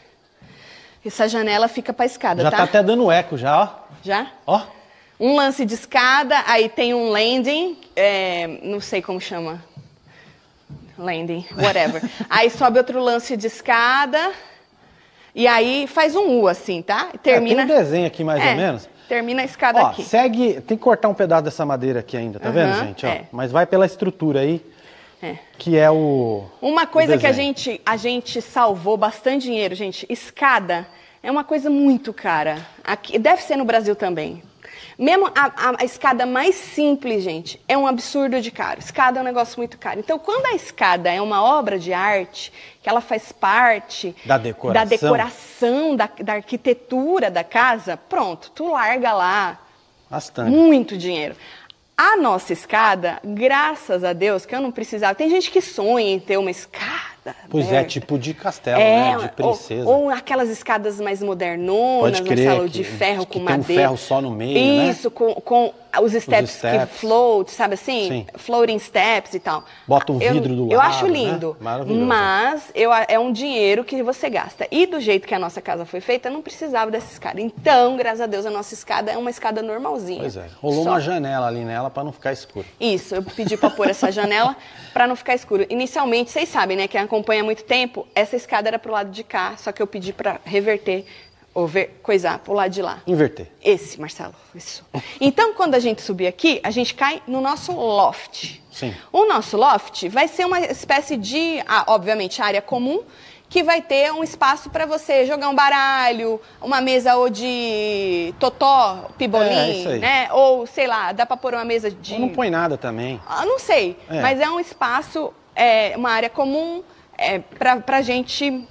Essa janela fica pra escada, Já tá? tá até dando eco já, ó. Já? Ó. Um lance de escada, aí tem um landing, é, não sei como chama. Landing, whatever. Aí sobe outro lance de escada, e aí faz um U assim, tá? Termina... É, tem um desenho aqui mais É, ou menos. termina a escada Ó, aqui. segue... Tem que cortar um pedaço dessa madeira aqui ainda, tá Aham, vendo, gente? Ó, é. mas vai pela estrutura aí, É. que é o... Uma coisa o que a desenho. gente, a gente salvou bastante dinheiro, gente, escada é uma coisa muito cara. Aqui, deve ser no Brasil também. Mesmo a, a, a escada mais simples, gente, é um absurdo de caro. Escada é um negócio muito caro. Então, quando a escada é uma obra de arte, que ela faz parte Da decoração. da, decoração, da, da arquitetura da casa, pronto, tu larga lá Bastante. muito dinheiro. A nossa escada, graças a Deus, que eu não precisava... Tem gente que sonha em ter uma escada Pois é, aberta. tipo de castelo, É, né? De princesa. Ou, ou aquelas escadas mais modernonas, Pode crer, Marcelo, que- de ferro que com tem um madeira. ferro só no meio, né? Isso, com, com os steps, steps. que float, sabe assim? Sim. Floating steps e tal. Bota um Eu- vidro do Eu lado, acho né? lindo. Maravilhoso. Mas eu, é um dinheiro que você gasta. E do jeito que a nossa casa foi feita, eu não precisava dessa escada. Então, graças a Deus, a nossa escada é uma escada normalzinha. Pois é, rolou Só. uma janela ali nela pra não ficar escuro. Isso, eu pedi para pôr essa janela para não ficar escuro. Inicialmente, vocês sabem, né, quem acompanha há muito tempo, essa escada era pro lado de cá, só que eu pedi para reverter, ou ver, coisar pro lado de lá. Inverter. Esse, Marcelo, isso. Então, quando a gente subir aqui, a gente cai no nosso loft. Sim. O nosso loft vai ser uma espécie de, ah, obviamente, área comum, que vai ter um espaço para você jogar um baralho, uma mesa ou de totó, É, pibolim, isso aí. né? Ou, sei lá, dá para pôr uma mesa de... Ou não põe nada também. Ah, não sei, É. mas é um espaço, é, uma área comum é, para a gente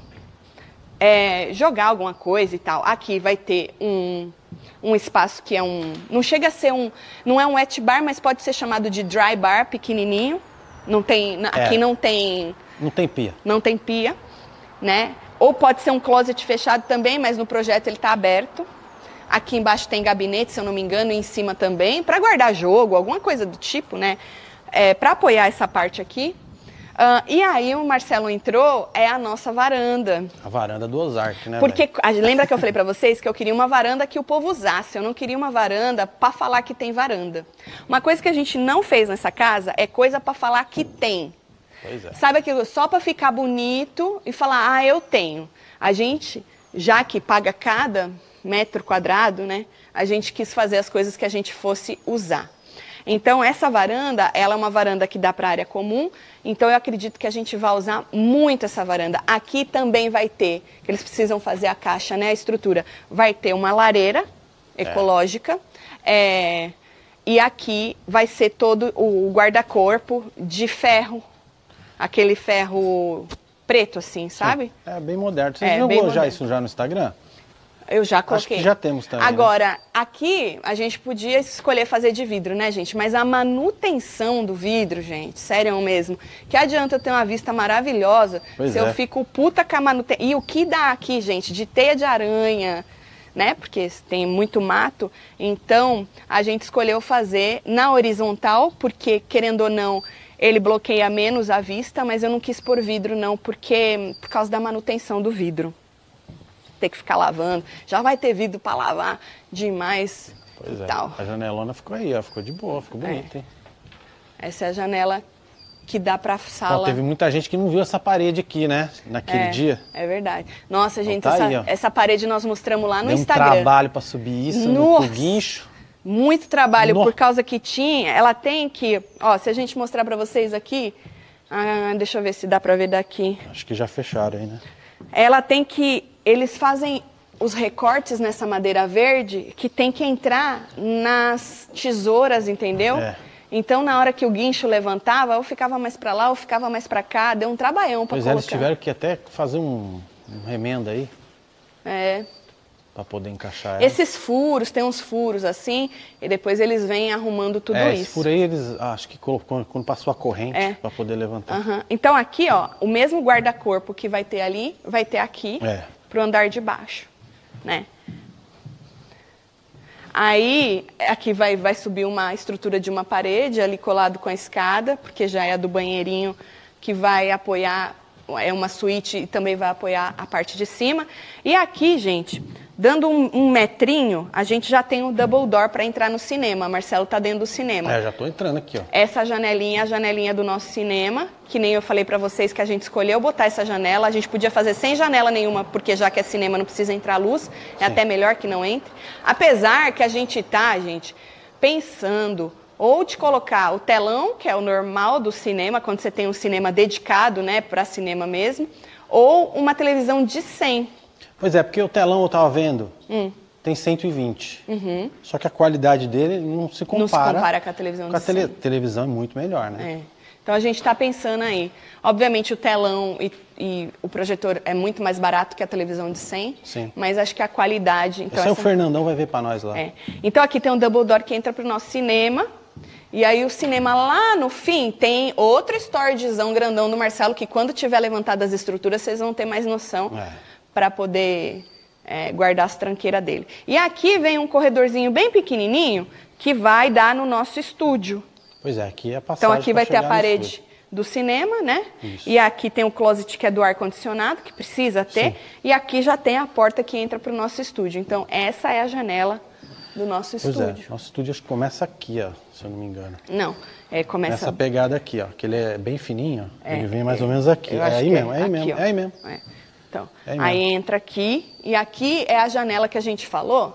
é, jogar alguma coisa e tal. Aqui vai ter um, um espaço que é um... Não chega a ser um... Não é um wet bar, mas pode ser chamado de dry bar, pequenininho. Não tem, na- É. Aqui não tem, Não tem pia. não tem pia, né? Ou pode ser um closet fechado também, mas no projeto ele está aberto. Aqui embaixo tem gabinete, se eu não me engano, e em cima também, para guardar jogo, alguma coisa do tipo, né? É, para apoiar essa parte aqui. Ah, e aí o Marcelo entrou, é a nossa varanda. A varanda do Ozark, né? Porque, velho? a- lembra que eu falei para vocês que eu queria uma varanda que o povo usasse, eu não queria uma varanda para falar que tem varanda. Uma coisa que a gente não fez nessa casa é coisa para falar que tem. Pois é. Sabe aquilo só para ficar bonito e falar, ah, eu tenho. A gente, já que paga cada metro quadrado, né? A gente quis fazer as coisas que a gente fosse usar. Então, essa varanda, ela é uma varanda que dá para área comum, então eu acredito que a gente vai usar muito essa varanda. Aqui também vai ter, que eles precisam fazer a caixa, né, a estrutura, vai ter uma lareira ecológica, é, e aqui vai ser todo o guarda-corpo de ferro, aquele ferro preto assim, sabe? É bem moderno. Você É, jogou bem já moderno. isso já no Instagram? Eu já coloquei. Acho que já temos também. Agora, né? aqui a gente podia escolher fazer de vidro, né, gente? Mas a manutenção do vidro, gente, sério mesmo, que adianta eu ter uma vista maravilhosa pois se é. eu fico puta com a manutenção. E o que dá aqui, gente, de teia de aranha, né? Porque tem muito mato. Então, a gente escolheu fazer na horizontal, porque, querendo ou não, ele bloqueia menos a vista, mas eu não quis pôr vidro, não, porque por causa da manutenção do vidro. Ter que ficar lavando, já vai ter vidro para lavar demais. Pois e é, tal. a janelona ficou aí, ó, ficou de boa, ficou bonita, é. hein? Essa é a janela que dá para sala. Bom, teve muita gente que não viu essa parede aqui, né, naquele é, dia. É verdade. Nossa, gente, então tá essa, aí, essa parede nós mostramos lá no Deu Instagram. um trabalho para subir isso Nossa, no guincho. Muito trabalho, Nossa. Por causa que tinha, ela tem que, ó, se a gente mostrar para vocês aqui, ah, deixa eu ver se dá para ver daqui. Acho que já fecharam aí, né? Ela tem que, eles fazem os recortes nessa madeira verde que tem que entrar nas tesouras, entendeu? É. Então, na hora que o guincho levantava, ou ficava mais para lá, ou ficava mais para cá, deu um trabalhão para colocar. Pois é, eles tiveram que até fazer um, um remendo aí. É. Para poder encaixar ela. Esses furos, tem uns furos assim, e depois eles vêm arrumando tudo é, isso. Esse furo aí, eles, acho que quando, quando passou a corrente, é. para poder levantar. Uhum. Então, aqui, ó, o mesmo guarda-corpo que vai ter ali, vai ter aqui, é. pro andar de baixo, né? Aí, aqui vai, vai subir uma estrutura de uma parede, ali colado com a escada, porque já é a do banheirinho que vai apoiar, é uma suíte e também vai apoiar a parte de cima. E aqui, gente, dando um, um metrinho, a gente já tem um double door para entrar no cinema. Marcelo tá dentro do cinema. É, já tô entrando aqui, ó. Essa janelinha é a janelinha do nosso cinema, que nem eu falei para vocês que a gente escolheu botar essa janela. A gente podia fazer sem janela nenhuma, porque já que é cinema não precisa entrar luz, é Sim. até melhor que não entre. Apesar que a gente tá, gente, pensando ou de colocar o telão, que é o normal do cinema, quando você tem um cinema dedicado, né, para cinema mesmo, ou uma televisão de cem. Pois é, porque o telão eu tava vendo, hum. tem cento e vinte. Uhum. Só que a qualidade dele não se compara. Não se compara com a televisão com de a tele, cem. televisão é muito melhor, né? É. Então a gente está pensando aí. Obviamente o telão e, e o projetor é muito mais barato que a televisão de cem. Sim. Mas acho que a qualidade... Então Esse essa... é o Fernandão vai ver para nós lá. É. Então aqui tem um double door que entra para o nosso cinema. E aí o cinema lá no fim tem outro storagezão grandão do Marcelo, que quando tiver levantado as estruturas vocês vão ter mais noção É. para poder é, guardar as tranqueiras dele. E aqui vem um corredorzinho bem pequenininho que vai dar no nosso estúdio. Pois é, aqui é a passagem. Então aqui vai ter a no parede estúdio. do cinema, né? Isso. E aqui tem o closet que é do ar-condicionado, que precisa ter. Sim. E aqui já tem a porta que entra para o nosso estúdio. Então essa é a janela do nosso Pois estúdio. é, nosso estúdio acho que começa aqui, ó, se eu não me engano. Não, é, começa... Essa pegada aqui, ó, que ele é bem fininho, ó, É, ele vem mais é, ou menos aqui. eu É acho aí que mesmo, é aí aqui, mesmo, ó. é aí mesmo. É. Então, É aí aí mesmo. entra aqui, e aqui é a janela que a gente falou,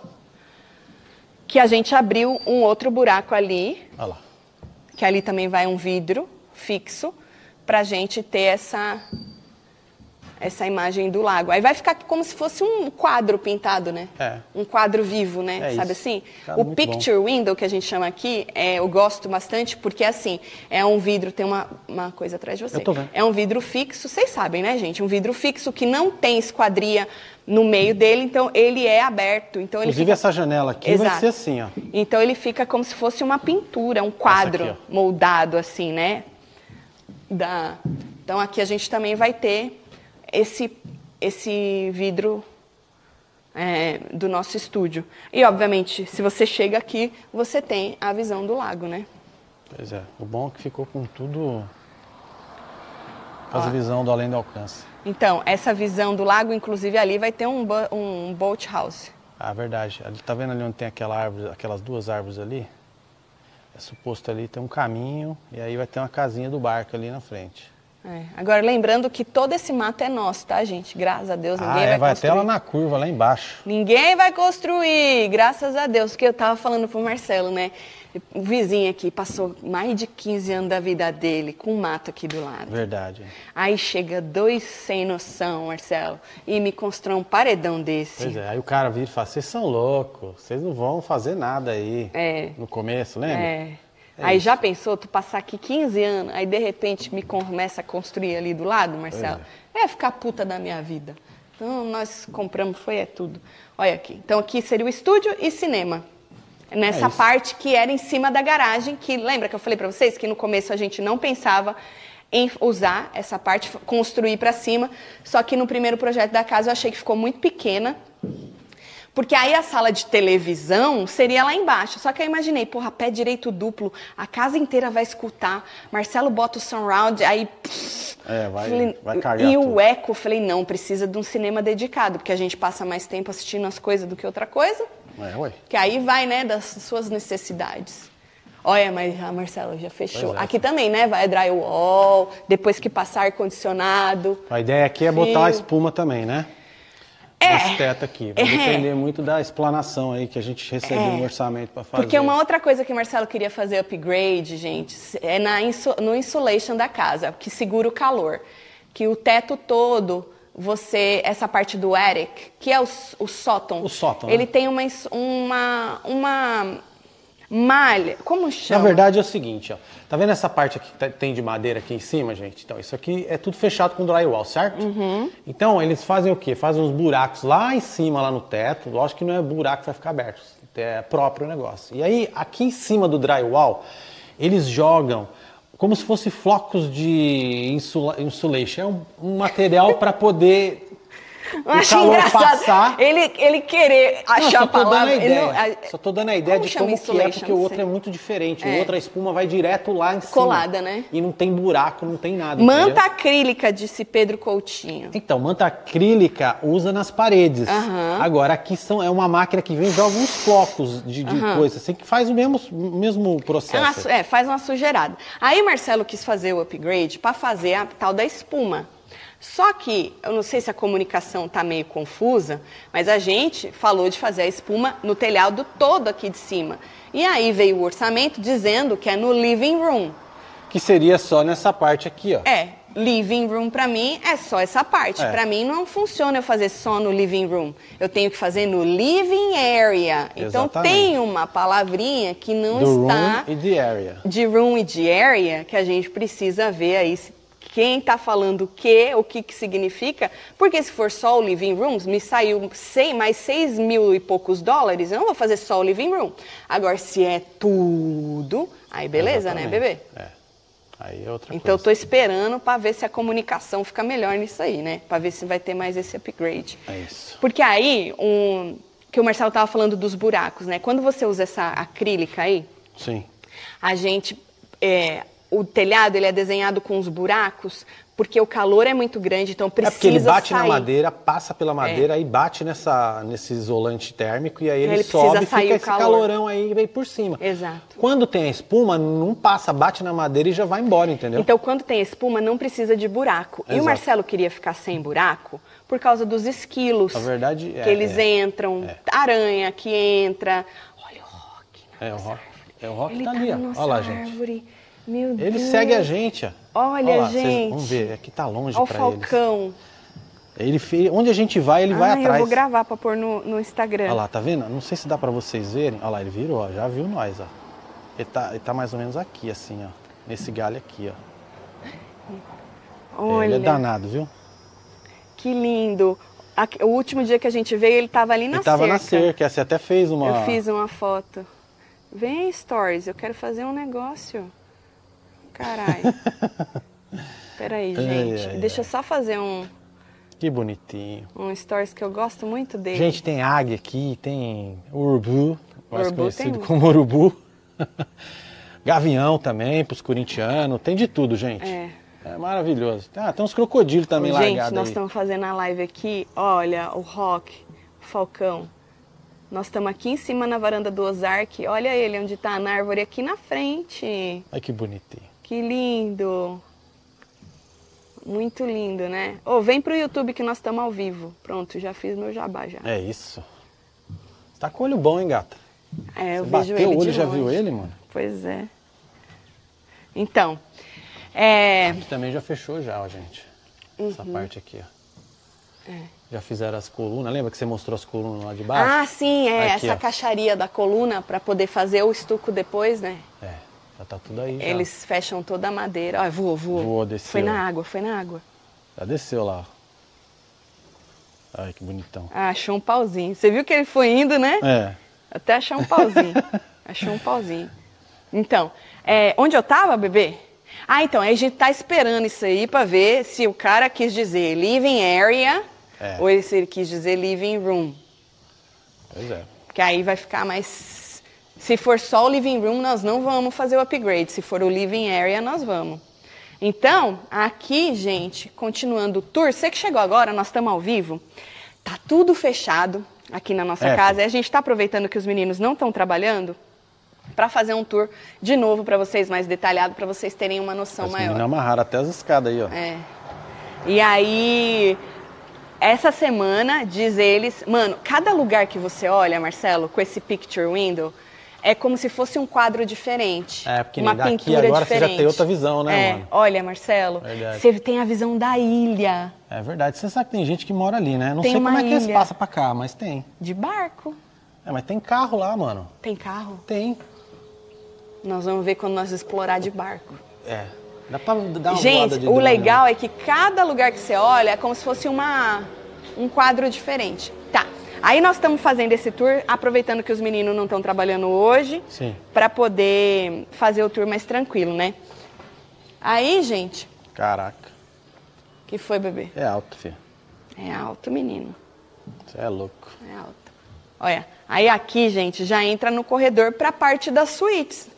que a gente abriu um outro buraco ali, Olha lá. que ali também vai um vidro fixo, pra gente ter essa, essa imagem do lago. Aí vai ficar como se fosse um quadro pintado, né? É. Um quadro vivo, né? É Sabe isso. assim? Cara, o muito picture window, que a gente chama aqui, é, eu gosto bastante, porque assim, é um vidro, tem uma, uma coisa atrás de você. Eu tô vendo. É um vidro fixo, vocês sabem, né, gente? Um vidro fixo que não tem esquadria no meio dele, então ele é aberto. Então ele Inclusive fica... essa janela aqui Exato. vai ser assim, ó. Então ele fica como se fosse uma pintura, um quadro aqui, moldado assim, né? Da... Então aqui a gente também vai ter esse, esse vidro é, do nosso estúdio. E obviamente, se você chega aqui, você tem a visão do lago, né? Pois é, o bom é que ficou com tudo, com a visão do além do alcance. Então, essa visão do lago, inclusive ali vai ter um, bo- um boat house. Ah, verdade. Ali, tá vendo ali onde tem aquela árvore, aquelas duas árvores ali? É suposto ali ter um caminho e aí vai ter uma casinha do barco ali na frente. É. Agora, lembrando que todo esse mato é nosso, tá, gente? Graças a Deus, ninguém Ah, é, vai vai construir. até lá na curva, lá embaixo. Ninguém vai construir, graças a Deus, porque eu tava falando pro Marcelo, né? O vizinho aqui passou mais de quinze anos da vida dele com mato aqui do lado. Verdade. Aí chega dois sem noção, Marcelo, e me constrói um paredão desse. Pois é, aí o cara vira e fala, vocês são loucos, vocês não vão fazer nada aí. É. No começo, lembra? É. É Aí isso. já pensou, tu passar aqui quinze anos, aí de repente me começa a construir ali do lado, Marcelo? É. é ficar puta da minha vida. Então, nós compramos, foi é tudo. Olha aqui. Então, aqui seria o estúdio e cinema. Nessa é parte que era em cima da garagem, que lembra que eu falei para vocês que no começo a gente não pensava em usar essa parte, construir para cima, só que no primeiro projeto da casa eu achei que ficou muito pequena, porque aí a sala de televisão seria lá embaixo, só que eu imaginei, porra, pé direito duplo, a casa inteira vai escutar, Marcelo bota o surround, aí... É, vai, falei, vai cagar E tudo. o eco, falei, não, precisa de um cinema dedicado, porque a gente passa mais tempo assistindo as coisas do que outra coisa. É, ué. Que aí vai, né, das suas necessidades. Olha, mas a Marcela já fechou. É. Aqui também, né, vai drywall, depois que passar ar-condicionado. A ideia aqui é botar fio. a espuma também, né? É. Esse teto aqui. Vai É. depender muito da explanação aí que a gente recebeu É. no orçamento para fazer. Porque uma outra coisa que o Marcelo queria fazer upgrade, gente, é na insu no insulation da casa, que segura o calor. Que o teto todo... Você, essa parte do attic, que é o, o sótão, o sótão, ele né? tem uma, uma, uma malha, como chama? Na verdade é o seguinte, ó, tá vendo essa parte aqui que tem de madeira aqui em cima, gente? Então, isso aqui é tudo fechado com drywall, certo? Uhum. Então, eles fazem o quê? Fazem uns buracos lá em cima, lá no teto, lógico que não é buraco que vai ficar aberto, é próprio negócio. E aí, aqui em cima do drywall, eles jogam como se fosse flocos de insula insulation. É um, um material para poder Eu o acho calor engraçado passar. ele, ele querer achar Não, a palavra. Dando a ideia. Não, a, só tô dando a ideia como de chama como que é, insulation? porque o Não outro sei. é muito diferente. É. O outro, a espuma vai direto lá em cima. Colada, né? E não tem buraco, não tem nada. Manta entendeu? acrílica, disse Pedro Coutinho. Então, manta acrílica usa nas paredes. Aham. Agora, aqui são, é uma máquina que vem de alguns flocos de, de coisa, assim, que faz o mesmo, o mesmo É, processo. uma su- é, faz uma sujeirada. Aí o Marcelo quis fazer o upgrade para fazer a tal da espuma. Só que, eu não sei se a comunicação está meio confusa, mas a gente falou de fazer a espuma no telhado todo aqui de cima. E aí veio o orçamento dizendo que é no living room. Que seria só nessa parte aqui, ó. É, living room para mim é só essa parte. É. Para mim não funciona eu fazer só no living room. Eu tenho que fazer no living area. Então Exatamente. tem uma palavrinha que não Do está... room e the area. de room e de area, que a gente precisa ver aí se- quem está falando o que, o que, que significa, porque se for só o living room, me saiu cem, mais seis mil e poucos dólares, eu não vou fazer só o living room. Agora, se é tudo, aí beleza, Exatamente. né, bebê? É. Aí é outra Então eu coisa. tô esperando para ver se a comunicação fica melhor nisso aí, né? Para ver se vai ter mais esse upgrade. É isso. Porque aí, um, que o Marcelo tava falando dos buracos, né? Quando você usa essa acrílica aí, Sim. a gente, é, o telhado ele é desenhado com os buracos porque o calor é muito grande, então precisa É porque ele bate sair. na madeira, passa pela madeira, aí bate nessa, nesse isolante térmico e aí ele, Ele precisa sobe e sair fica o esse calor. calorão aí e vem por cima. Exato. Quando tem a espuma, não passa, bate na madeira e já vai embora, entendeu? Então, quando tem espuma, não precisa de buraco. E Exato. o Marcelo queria ficar sem buraco por causa dos esquilos. Na verdade, que é, eles é, entram, é. aranha que entra. Olha o Rock. É, o Rock, é, o Rock Ele tá tá ali, na ó. nossa Olha lá, gente. árvore. Meu Ele Deus. segue a gente, ó. Olha, lá, vocês- gente. vamos ver, aqui tá longe Olha o pra eles. Falcão. Ele, fe- onde a gente vai, ele vai Ah, atrás. eu vou gravar pra pôr no, no Instagram. Olha lá, tá vendo? Não sei se dá pra vocês verem. Olha lá, ele virou, ó, já viu nós, ó. Ele tá, ele tá mais ou menos aqui, assim, ó. Nesse galho aqui, ó. Olha, Ele é danado, viu? que lindo. Aqui- o último dia que a gente veio, ele tava ali na ele tava cerca. na cerca, você até fez uma... Eu fiz uma foto. Vem, Stories, eu quero fazer um negócio. Caralho. Peraí, gente. ai, Deixa eu só fazer um, Que bonitinho. um Stories que eu gosto muito dele. Gente, tem águia aqui, tem urubu, mais Urubu conhecido tem? como urubu. Gavião também, pros corintianos. Tem de tudo, gente. É. É maravilhoso. Ah, tem uns crocodilos também Gente, largados nós aí. estamos fazendo a live aqui. Olha, o Rock, o Falcão. Nós estamos aqui em cima na varanda do Ozark. Olha ele, onde está na árvore aqui na frente. Olha que bonitinho. Que lindo. Muito lindo, né? Ô, vem pro YouTube que nós estamos ao vivo. Pronto, já fiz meu jabá já. É isso. Você tá com olho bom, hein, gata? É, eu Você vejo bateu ele o olho, de já longe. viu ele, mano? Pois é. Então, é... Aqui também já fechou já, ó, gente. Essa parte aqui, ó. É. Já fizeram as colunas. Lembra que você mostrou as colunas lá de baixo? Ah, sim, é. Aqui, essa ó. caixaria da coluna para poder fazer o estuco depois, né? É, já tá tudo aí já. Eles fecham toda a madeira. Olha, voou, voou. Voou, desceu. Foi na água, foi na água. Já desceu lá. Ai, que bonitão. Ah, achou um pauzinho. Você viu que ele foi indo, né? É. Até achar um pauzinho. Achou um pauzinho. Então, é, onde eu tava, bebê? Ah, então, aí a gente tá esperando isso aí pra ver se o cara quis dizer living area é. ou se ele quis dizer living room. Pois é. Que aí vai ficar mais... Se for só o living room, nós não vamos fazer o upgrade. Se for o living area, nós vamos. Então, aqui, gente, continuando o tour, você que chegou agora, nós estamos ao vivo, tá tudo fechado aqui na nossa é, casa. E a gente está aproveitando que os meninos não estão trabalhando para fazer um tour de novo para vocês, mais detalhado, para vocês terem uma noção As maior. Os meninos amarraram até as escadas aí, ó. É. E aí, essa semana, diz eles... Mano, cada lugar que você olha, Marcelo, com esse picture window... É como se fosse um quadro diferente. É, porque uma daqui pintura agora diferente. Você já tem outra visão, né, é, mano? Olha, Marcelo, verdade. Você tem a visão da ilha. É verdade. Você sabe que tem gente que mora ali, né? Não tem sei como é ilha. que eles passam pra cá, mas tem. De barco. É, mas tem carro lá, mano. Tem carro? Tem. Nós vamos ver quando nós explorar de barco. É. Dá pra dar uma Gente, voada de o drone, legal né? é que cada lugar que você olha é como se fosse uma, um quadro diferente. Tá. Aí nós estamos fazendo esse tour, aproveitando que os meninos não estão trabalhando hoje, para poder fazer o tour mais tranquilo, né? Aí, gente... Caraca. Que foi, bebê? É alto, filho. É alto, menino. Você é louco. É alto. Olha, aí aqui, gente, já entra no corredor para a parte das suítes.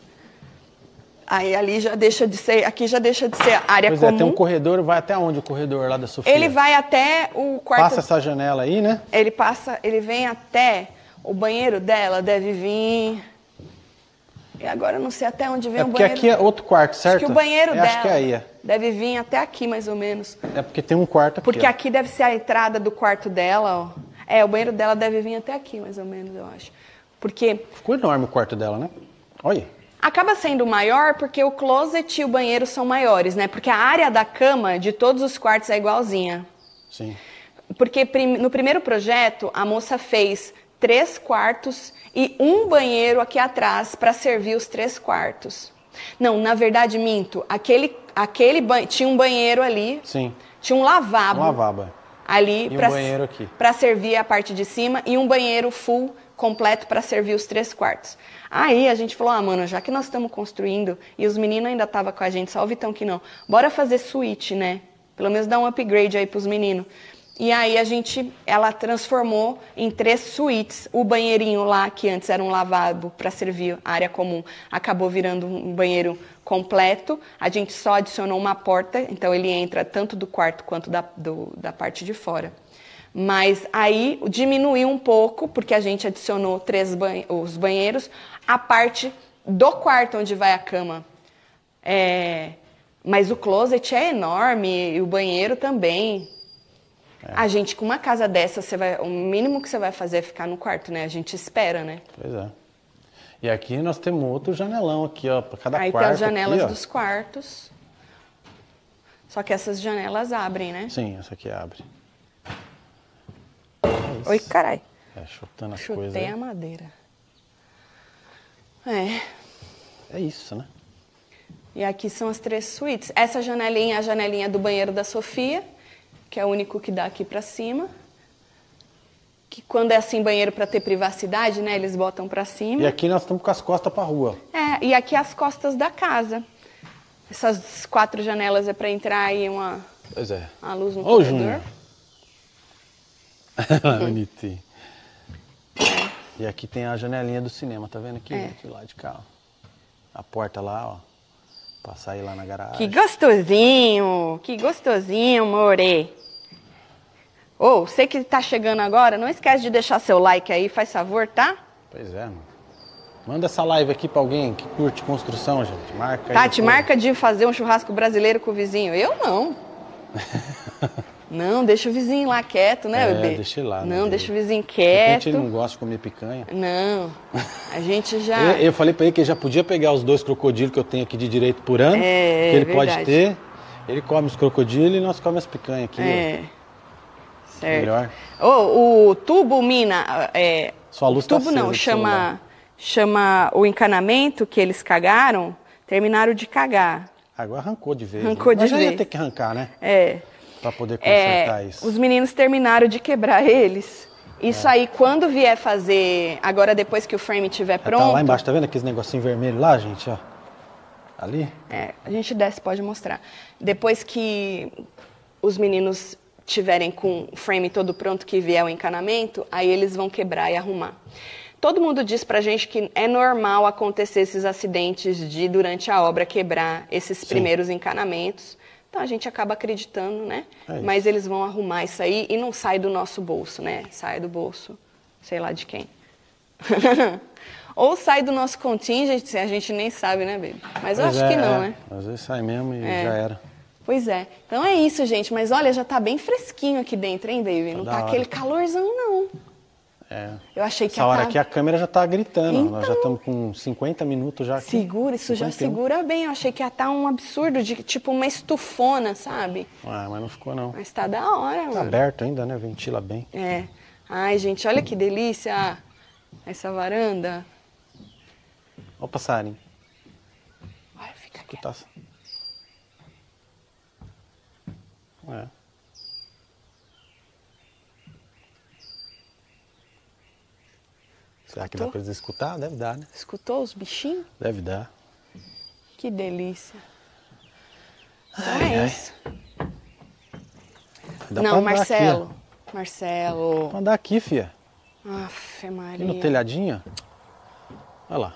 Aí ali já deixa de ser, aqui já deixa de ser área pois comum. Pois é, tem um corredor, vai até onde o corredor lá da Sofia? Ele vai até o quarto... Passa essa janela aí, né? Ele passa, ele vem até o banheiro dela, deve vir... E agora eu não sei até onde vem é o banheiro. Porque aqui é outro quarto, certo? Acho que o banheiro eu dela acho que é aí, é. deve vir até aqui, mais ou menos. É porque tem um quarto aqui. Porque ó. aqui deve ser a entrada do quarto dela, ó. É, o banheiro dela deve vir até aqui, mais ou menos, eu acho. Porque... Ficou enorme o quarto dela, né? Olha. Acaba sendo maior porque o closet e o banheiro são maiores, né? Porque a área da cama de todos os quartos é igualzinha. Sim. Porque no primeiro projeto, a moça fez três quartos e um banheiro aqui atrás para servir os três quartos. Não, na verdade, minto. Aquele, aquele ba... Tinha um banheiro ali. Sim. Tinha um lavabo. Um lavabo. Ali e um banheiro aqui. Para servir a parte de cima e um banheiro full completo para servir os três quartos. Aí a gente falou, ah, mano, já que nós estamos construindo, e os meninos ainda estavam com a gente, só o Vitão que não, bora fazer suíte, né? Pelo menos dar um upgrade aí pros meninos. E aí a gente, ela transformou em três suítes. O banheirinho lá, que antes era um lavabo para servir a área comum, acabou virando um banheiro completo. A gente só adicionou uma porta, então ele entra tanto do quarto quanto da, do, da parte de fora. Mas aí diminuiu um pouco, porque a gente adicionou três banhe- os banheiros, a parte do quarto onde vai a cama. É, mas o closet é enorme e o banheiro também. É. A gente, com uma casa dessa, você vai, o mínimo que você vai fazer é ficar no quarto, né? A gente espera, né? Pois é. E aqui nós temos outro janelão aqui, ó, para cada aí quarto. Aí tem as janelas aqui, dos quartos. Só que essas janelas abrem, né? Sim, essa aqui abre. Oi, carai. É, chutando as Chutei coisas. Chutei a madeira. É. É isso, né? E aqui são as três suítes. Essa janelinha é a janelinha do banheiro da Sofia, que é o único que dá aqui pra cima. Que quando é assim banheiro para ter privacidade, né, eles botam pra cima. E aqui nós estamos com as costas pra rua. É, e aqui as costas da casa. Essas quatro janelas é pra entrar aí uma, pois é. uma luz no Ô, corredor. Júnior. Bonitinho. É. E aqui tem a janelinha do cinema, tá vendo aqui? É. Aqui lá de cá, ó. A porta lá, ó. Pra sair lá na garagem. Que gostosinho, que gostosinho, more. Ô, oh, você que tá chegando agora, não esquece de deixar seu like aí, faz favor, tá? Pois é, mano. Manda essa live aqui pra alguém que curte construção, gente. Marca aí. Tati, marca de fazer um churrasco brasileiro com o vizinho. Eu não. Não, deixa o vizinho lá quieto, né, é, bebê? deixa ele lá. Não, né, deixa o vizinho quieto. quieto. De repente ele não gosta de comer picanha. Não, a gente já... eu, eu falei pra ele que ele já podia pegar os dois crocodilos que eu tenho aqui de direito por ano. É, que ele verdade. pode ter. Ele come os crocodilos e nós comemos as picanhas aqui. É, ó. certo. Melhor. Oh, o tubo, mina, é... Sua luz tubo tá acesa não, do chama, celular. chama o encanamento que eles cagaram, terminaram de cagar. Agora arrancou de vez. Arrancou né? de Mas já vez. ia ter que arrancar, né? É. Para poder consertar é, isso. Os meninos terminaram de quebrar eles. Isso é. aí, quando vier fazer, agora depois que o frame estiver pronto... Tá lá embaixo, tá vendo aqueles negocinho vermelho lá, gente, ó? Ali? É, a gente desce, pode mostrar. Depois que os meninos tiverem com o frame todo pronto, que vier o encanamento, aí eles vão quebrar e arrumar. Todo mundo diz pra gente que é normal acontecer esses acidentes de, durante a obra, quebrar esses Sim. primeiros encanamentos. Então a gente acaba acreditando, né? É Mas eles vão arrumar isso aí e não sai do nosso bolso, né? Sai do bolso, sei lá de quem. Ou sai do nosso contingente, a gente nem sabe, né, baby? Mas eu pois acho é, que não, é. né? Às vezes sai mesmo e é. já era. Pois é. Então é isso, gente. Mas olha, já tá bem fresquinho aqui dentro, hein, baby? Não tá, tá aquele calorzão, não. É. Eu achei que Essa hora tá... aqui a câmera já tá gritando. Então... Nós já estamos com cinquenta minutos já aqui. Segura, isso cinquenta e um. Já segura bem. Eu achei que ia estar um absurdo, de tipo uma estufona, sabe? Ah, mas não ficou, não. Mas tá da hora, mano. Tá aberto ainda, né? Ventila bem. É. Ai, gente, olha que delícia essa varanda. Olha o passarinho. Olha, fica aqui. Tá... É. Será que dá pra eles escutar? Deve dar, né? Escutou os bichinhos? Deve dar. Que delícia. Então ai, é ai. isso. Dá Não, Marcelo. Aqui, Marcelo. Pra andar aqui, fia. Aff, Maria. Aqui no telhadinho. Olha lá.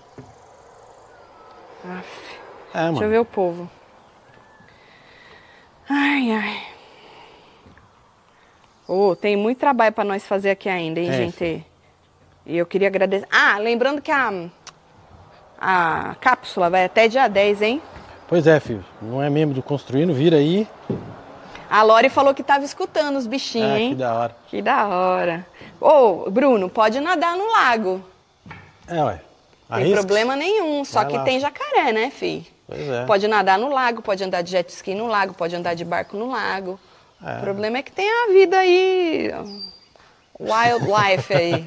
Aff. É, mano. Deixa eu ver o povo. Ai, ai. Oh, tem muito trabalho pra nós fazer aqui ainda, hein, é, gente? Filho. E eu queria agradecer... Ah, lembrando que a, a cápsula vai até dia dez, hein? Pois é, filho. Não é membro do Construindo, vira aí. A Lori falou que tava escutando os bichinhos, ah, hein? Que da hora. Que da hora. Ô, Bruno, pode nadar no lago. É, ué. Não tem problema nenhum, só vai que lá. Tem jacaré, né, filho? Pois é. Pode nadar no lago, pode andar de jet ski no lago, pode andar de barco no lago. É. O problema é que tem a vida aí... Wildlife aí.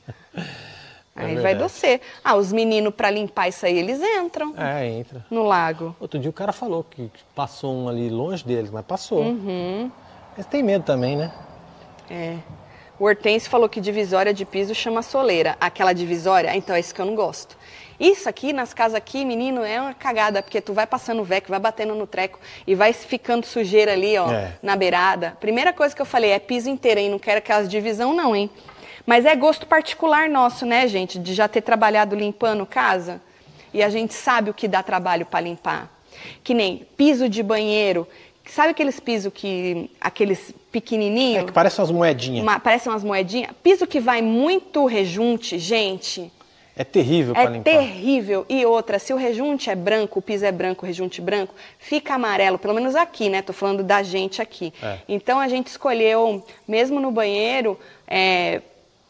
Aí é vai descer. Ah, os meninos pra limpar isso aí, eles entram. É, entra. No lago. Outro dia o cara falou que passou um ali longe deles, mas passou. Uhum. Eles têm medo também, né? É. O Hortêncio falou que divisória de piso chama soleira. Aquela divisória, então é isso que eu não gosto. Isso aqui, nas casas aqui, menino, é uma cagada, porque tu vai passando o veco, vai batendo no treco e vai ficando sujeira ali, ó, é. na beirada. Primeira coisa que eu falei, é piso inteiro, hein? Não quero aquelas divisão não, hein? Mas é gosto particular nosso, né, gente? De já ter trabalhado limpando casa. E a gente sabe o que dá trabalho para limpar. Que nem piso de banheiro. Sabe aqueles pisos que... Aqueles pequenininhos? É, que parecem umas moedinhas. Uma, parecem umas moedinhas. Piso que vai muito rejunte, gente... É terrível para limpar. É terrível. E outra, se o rejunte é branco, o piso é branco, o rejunte branco, fica amarelo, pelo menos aqui, né? Tô falando da gente aqui. É. Então a gente escolheu, mesmo no banheiro, é,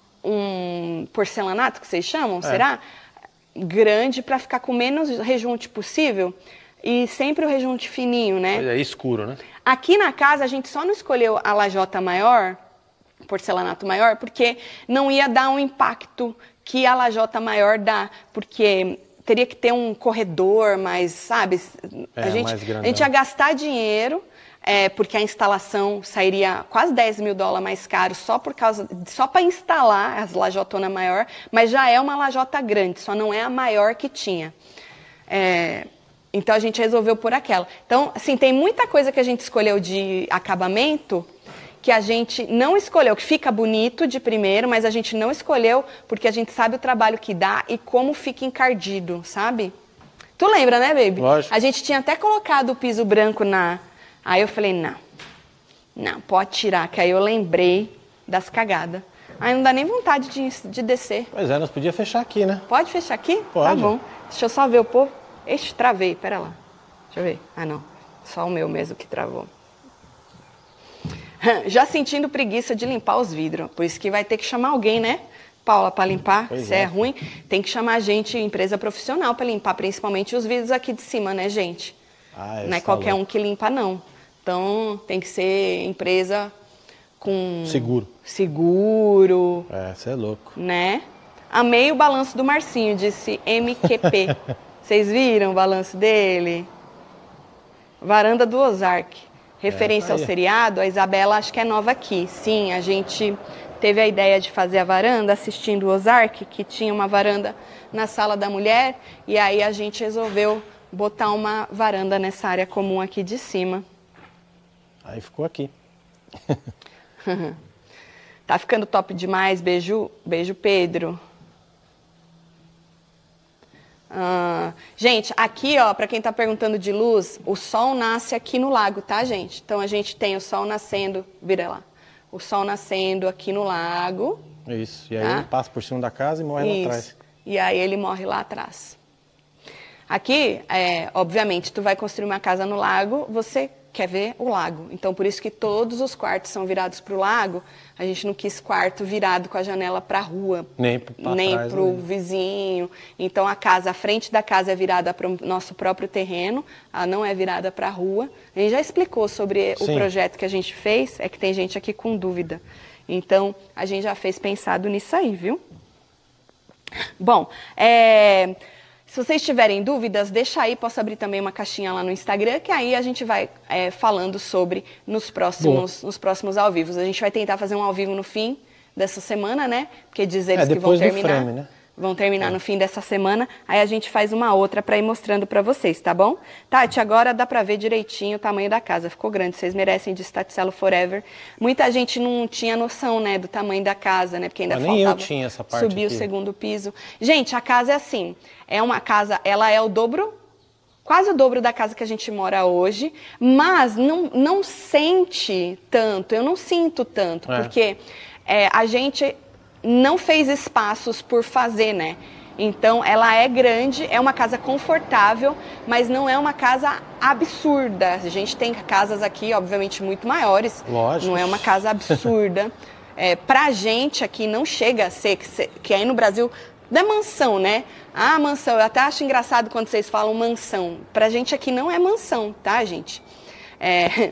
um porcelanato, que vocês chamam, é. será? Grande, para ficar com menos rejunte possível. E sempre o rejunte fininho, né? É escuro, né? Aqui na casa a gente só não escolheu a lajota maior, porcelanato maior, porque não ia dar um impacto que a lajota maior dá, porque teria que ter um corredor mais, sabe? É, a, gente, mais a gente ia gastar dinheiro, é, porque a instalação sairia quase dez mil dólares mais caro só por causa, só para instalar as lajotonas maior, mas já é uma lajota grande, só não é a maior que tinha. É, então a gente resolveu por aquela. Então, assim, tem muita coisa que a gente escolheu de acabamento que a gente não escolheu, que fica bonito de primeiro, mas a gente não escolheu porque a gente sabe o trabalho que dá e como fica encardido, sabe? Tu lembra, né, baby? Lógico. A gente tinha até colocado o piso branco na... Aí eu falei, não, não, pode tirar, que aí eu lembrei das cagadas. Aí não dá nem vontade de, de descer. Pois é, nós podíamos fechar aqui, né? Pode fechar aqui? Pode. Tá bom. Deixa eu só ver o povo. Ixi, travei, pera lá. Deixa eu ver. Ah, não. Só o meu mesmo que travou. Já sentindo preguiça de limpar os vidros. Por isso que vai ter que chamar alguém, né, Paula, para limpar. Pois Se é. é ruim, tem que chamar a gente, empresa profissional, para limpar, principalmente os vidros aqui de cima, né, gente? Ah, não é qualquer um que limpa, não. Então, tem que ser empresa com... Seguro. Seguro. É, você é louco. Né? Amei o balanço do Marcinho, disse M Q P. Vocês viram o balanço dele? Varanda do Ozark. Referência É, ao tá aí. seriado, a Isabela acho que é nova aqui. Sim, a gente teve a ideia de fazer a varanda assistindo o Ozark, que tinha uma varanda na sala da mulher, e aí a gente resolveu botar uma varanda nessa área comum aqui de cima. Aí ficou aqui. Tá ficando top demais, beijo, beijo Pedro. Ah, gente, aqui ó, para quem tá perguntando de luz, o sol nasce aqui no lago, tá gente? Então a gente tem o sol nascendo, vira lá, o sol nascendo aqui no lago. Isso, e aí Tá? ele passa por cima da casa e morre Isso. lá atrás. E aí ele morre lá atrás. Aqui, é, obviamente, tu vai construir uma casa no lago, você quer ver o lago. Então, por isso que todos os quartos são virados para o lago. A gente não quis quarto virado com a janela para a rua. Nem pra nem trás, para o né? vizinho. Então, a casa, a frente da casa é virada para o nosso próprio terreno. Ela não é virada para a rua. A gente já explicou sobre o Sim. projeto que a gente fez. É que tem gente aqui com dúvida. Então, a gente já fez pensado nisso aí, viu? Bom, é... se vocês tiverem dúvidas, deixa aí, posso abrir também uma caixinha lá no Instagram, que aí a gente vai é, falando sobre nos próximos, nos próximos ao vivo. A gente vai tentar fazer um ao vivo no fim dessa semana, né? Porque diz eles É, que vão depois do terminar. frame, né? Vão terminar no fim dessa semana, aí a gente faz uma outra para ir mostrando para vocês, tá bom? Tati, agora dá para ver direitinho o tamanho da casa, ficou grande, vocês merecem de Taticelo Forever. Muita gente não tinha noção, né, do tamanho da casa, né, porque ainda Mas faltava nem eu tinha essa parte subir aqui. o segundo piso. Gente, a casa é assim, é uma casa, ela é o dobro, quase o dobro da casa que a gente mora hoje, mas não, não sente tanto, eu não sinto tanto, É. porque é, a gente não fez espaços por fazer, né? Então, ela é grande, é uma casa confortável, mas não é uma casa absurda. A gente tem casas aqui, obviamente, muito maiores. Lógico. Não é uma casa absurda. É, pra gente aqui não chega a ser, que, que aí no Brasil, não é mansão, né? Ah, mansão, eu até acho engraçado quando vocês falam mansão. Pra gente aqui não é mansão, tá, gente? É...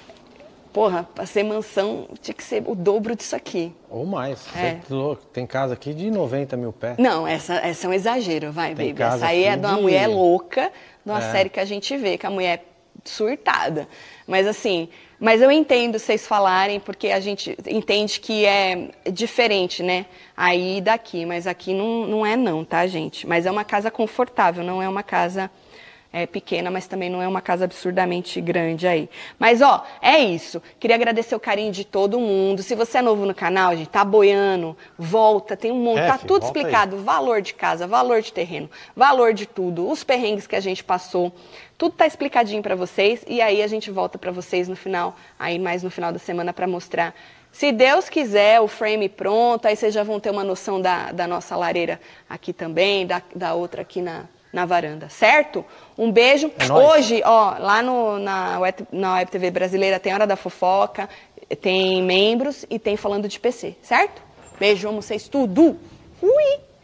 Porra, pra ser mansão tinha que ser o dobro disso aqui. Ou mais. É. Você é louco. Tem casa aqui de noventa mil pés. Não, essa, essa é um exagero, vai, Tem baby. casa Essa aí aqui é de uma de- mulher louca, de uma É. série que a gente vê, que a mulher é surtada. Mas assim, mas eu entendo vocês falarem, porque a gente entende que é diferente, né? Aí e daqui, mas aqui não, não é não, tá, gente? Mas é uma casa confortável, não é uma casa... É pequena, mas também não é uma casa absurdamente grande aí. Mas, ó, é isso. Queria agradecer o carinho de todo mundo. Se você é novo no canal, a gente tá boiando, volta, tem um monte, É, tá filho, tudo volta explicado. Valor de casa, valor de terreno, valor de tudo, os perrengues que a gente passou. Tudo tá explicadinho pra vocês e aí a gente volta pra vocês no final, aí mais no final da semana pra mostrar. Se Deus quiser, o frame pronto, aí vocês já vão ter uma noção da, da nossa lareira aqui também, da, da outra aqui na... na varanda, certo? Um beijo. É nóis. Hoje, ó, lá no, na, Web, na Web T V Brasileira tem Hora da Fofoca, tem membros e tem Falando de P C, certo? Beijo, amo vocês tudo. Fui!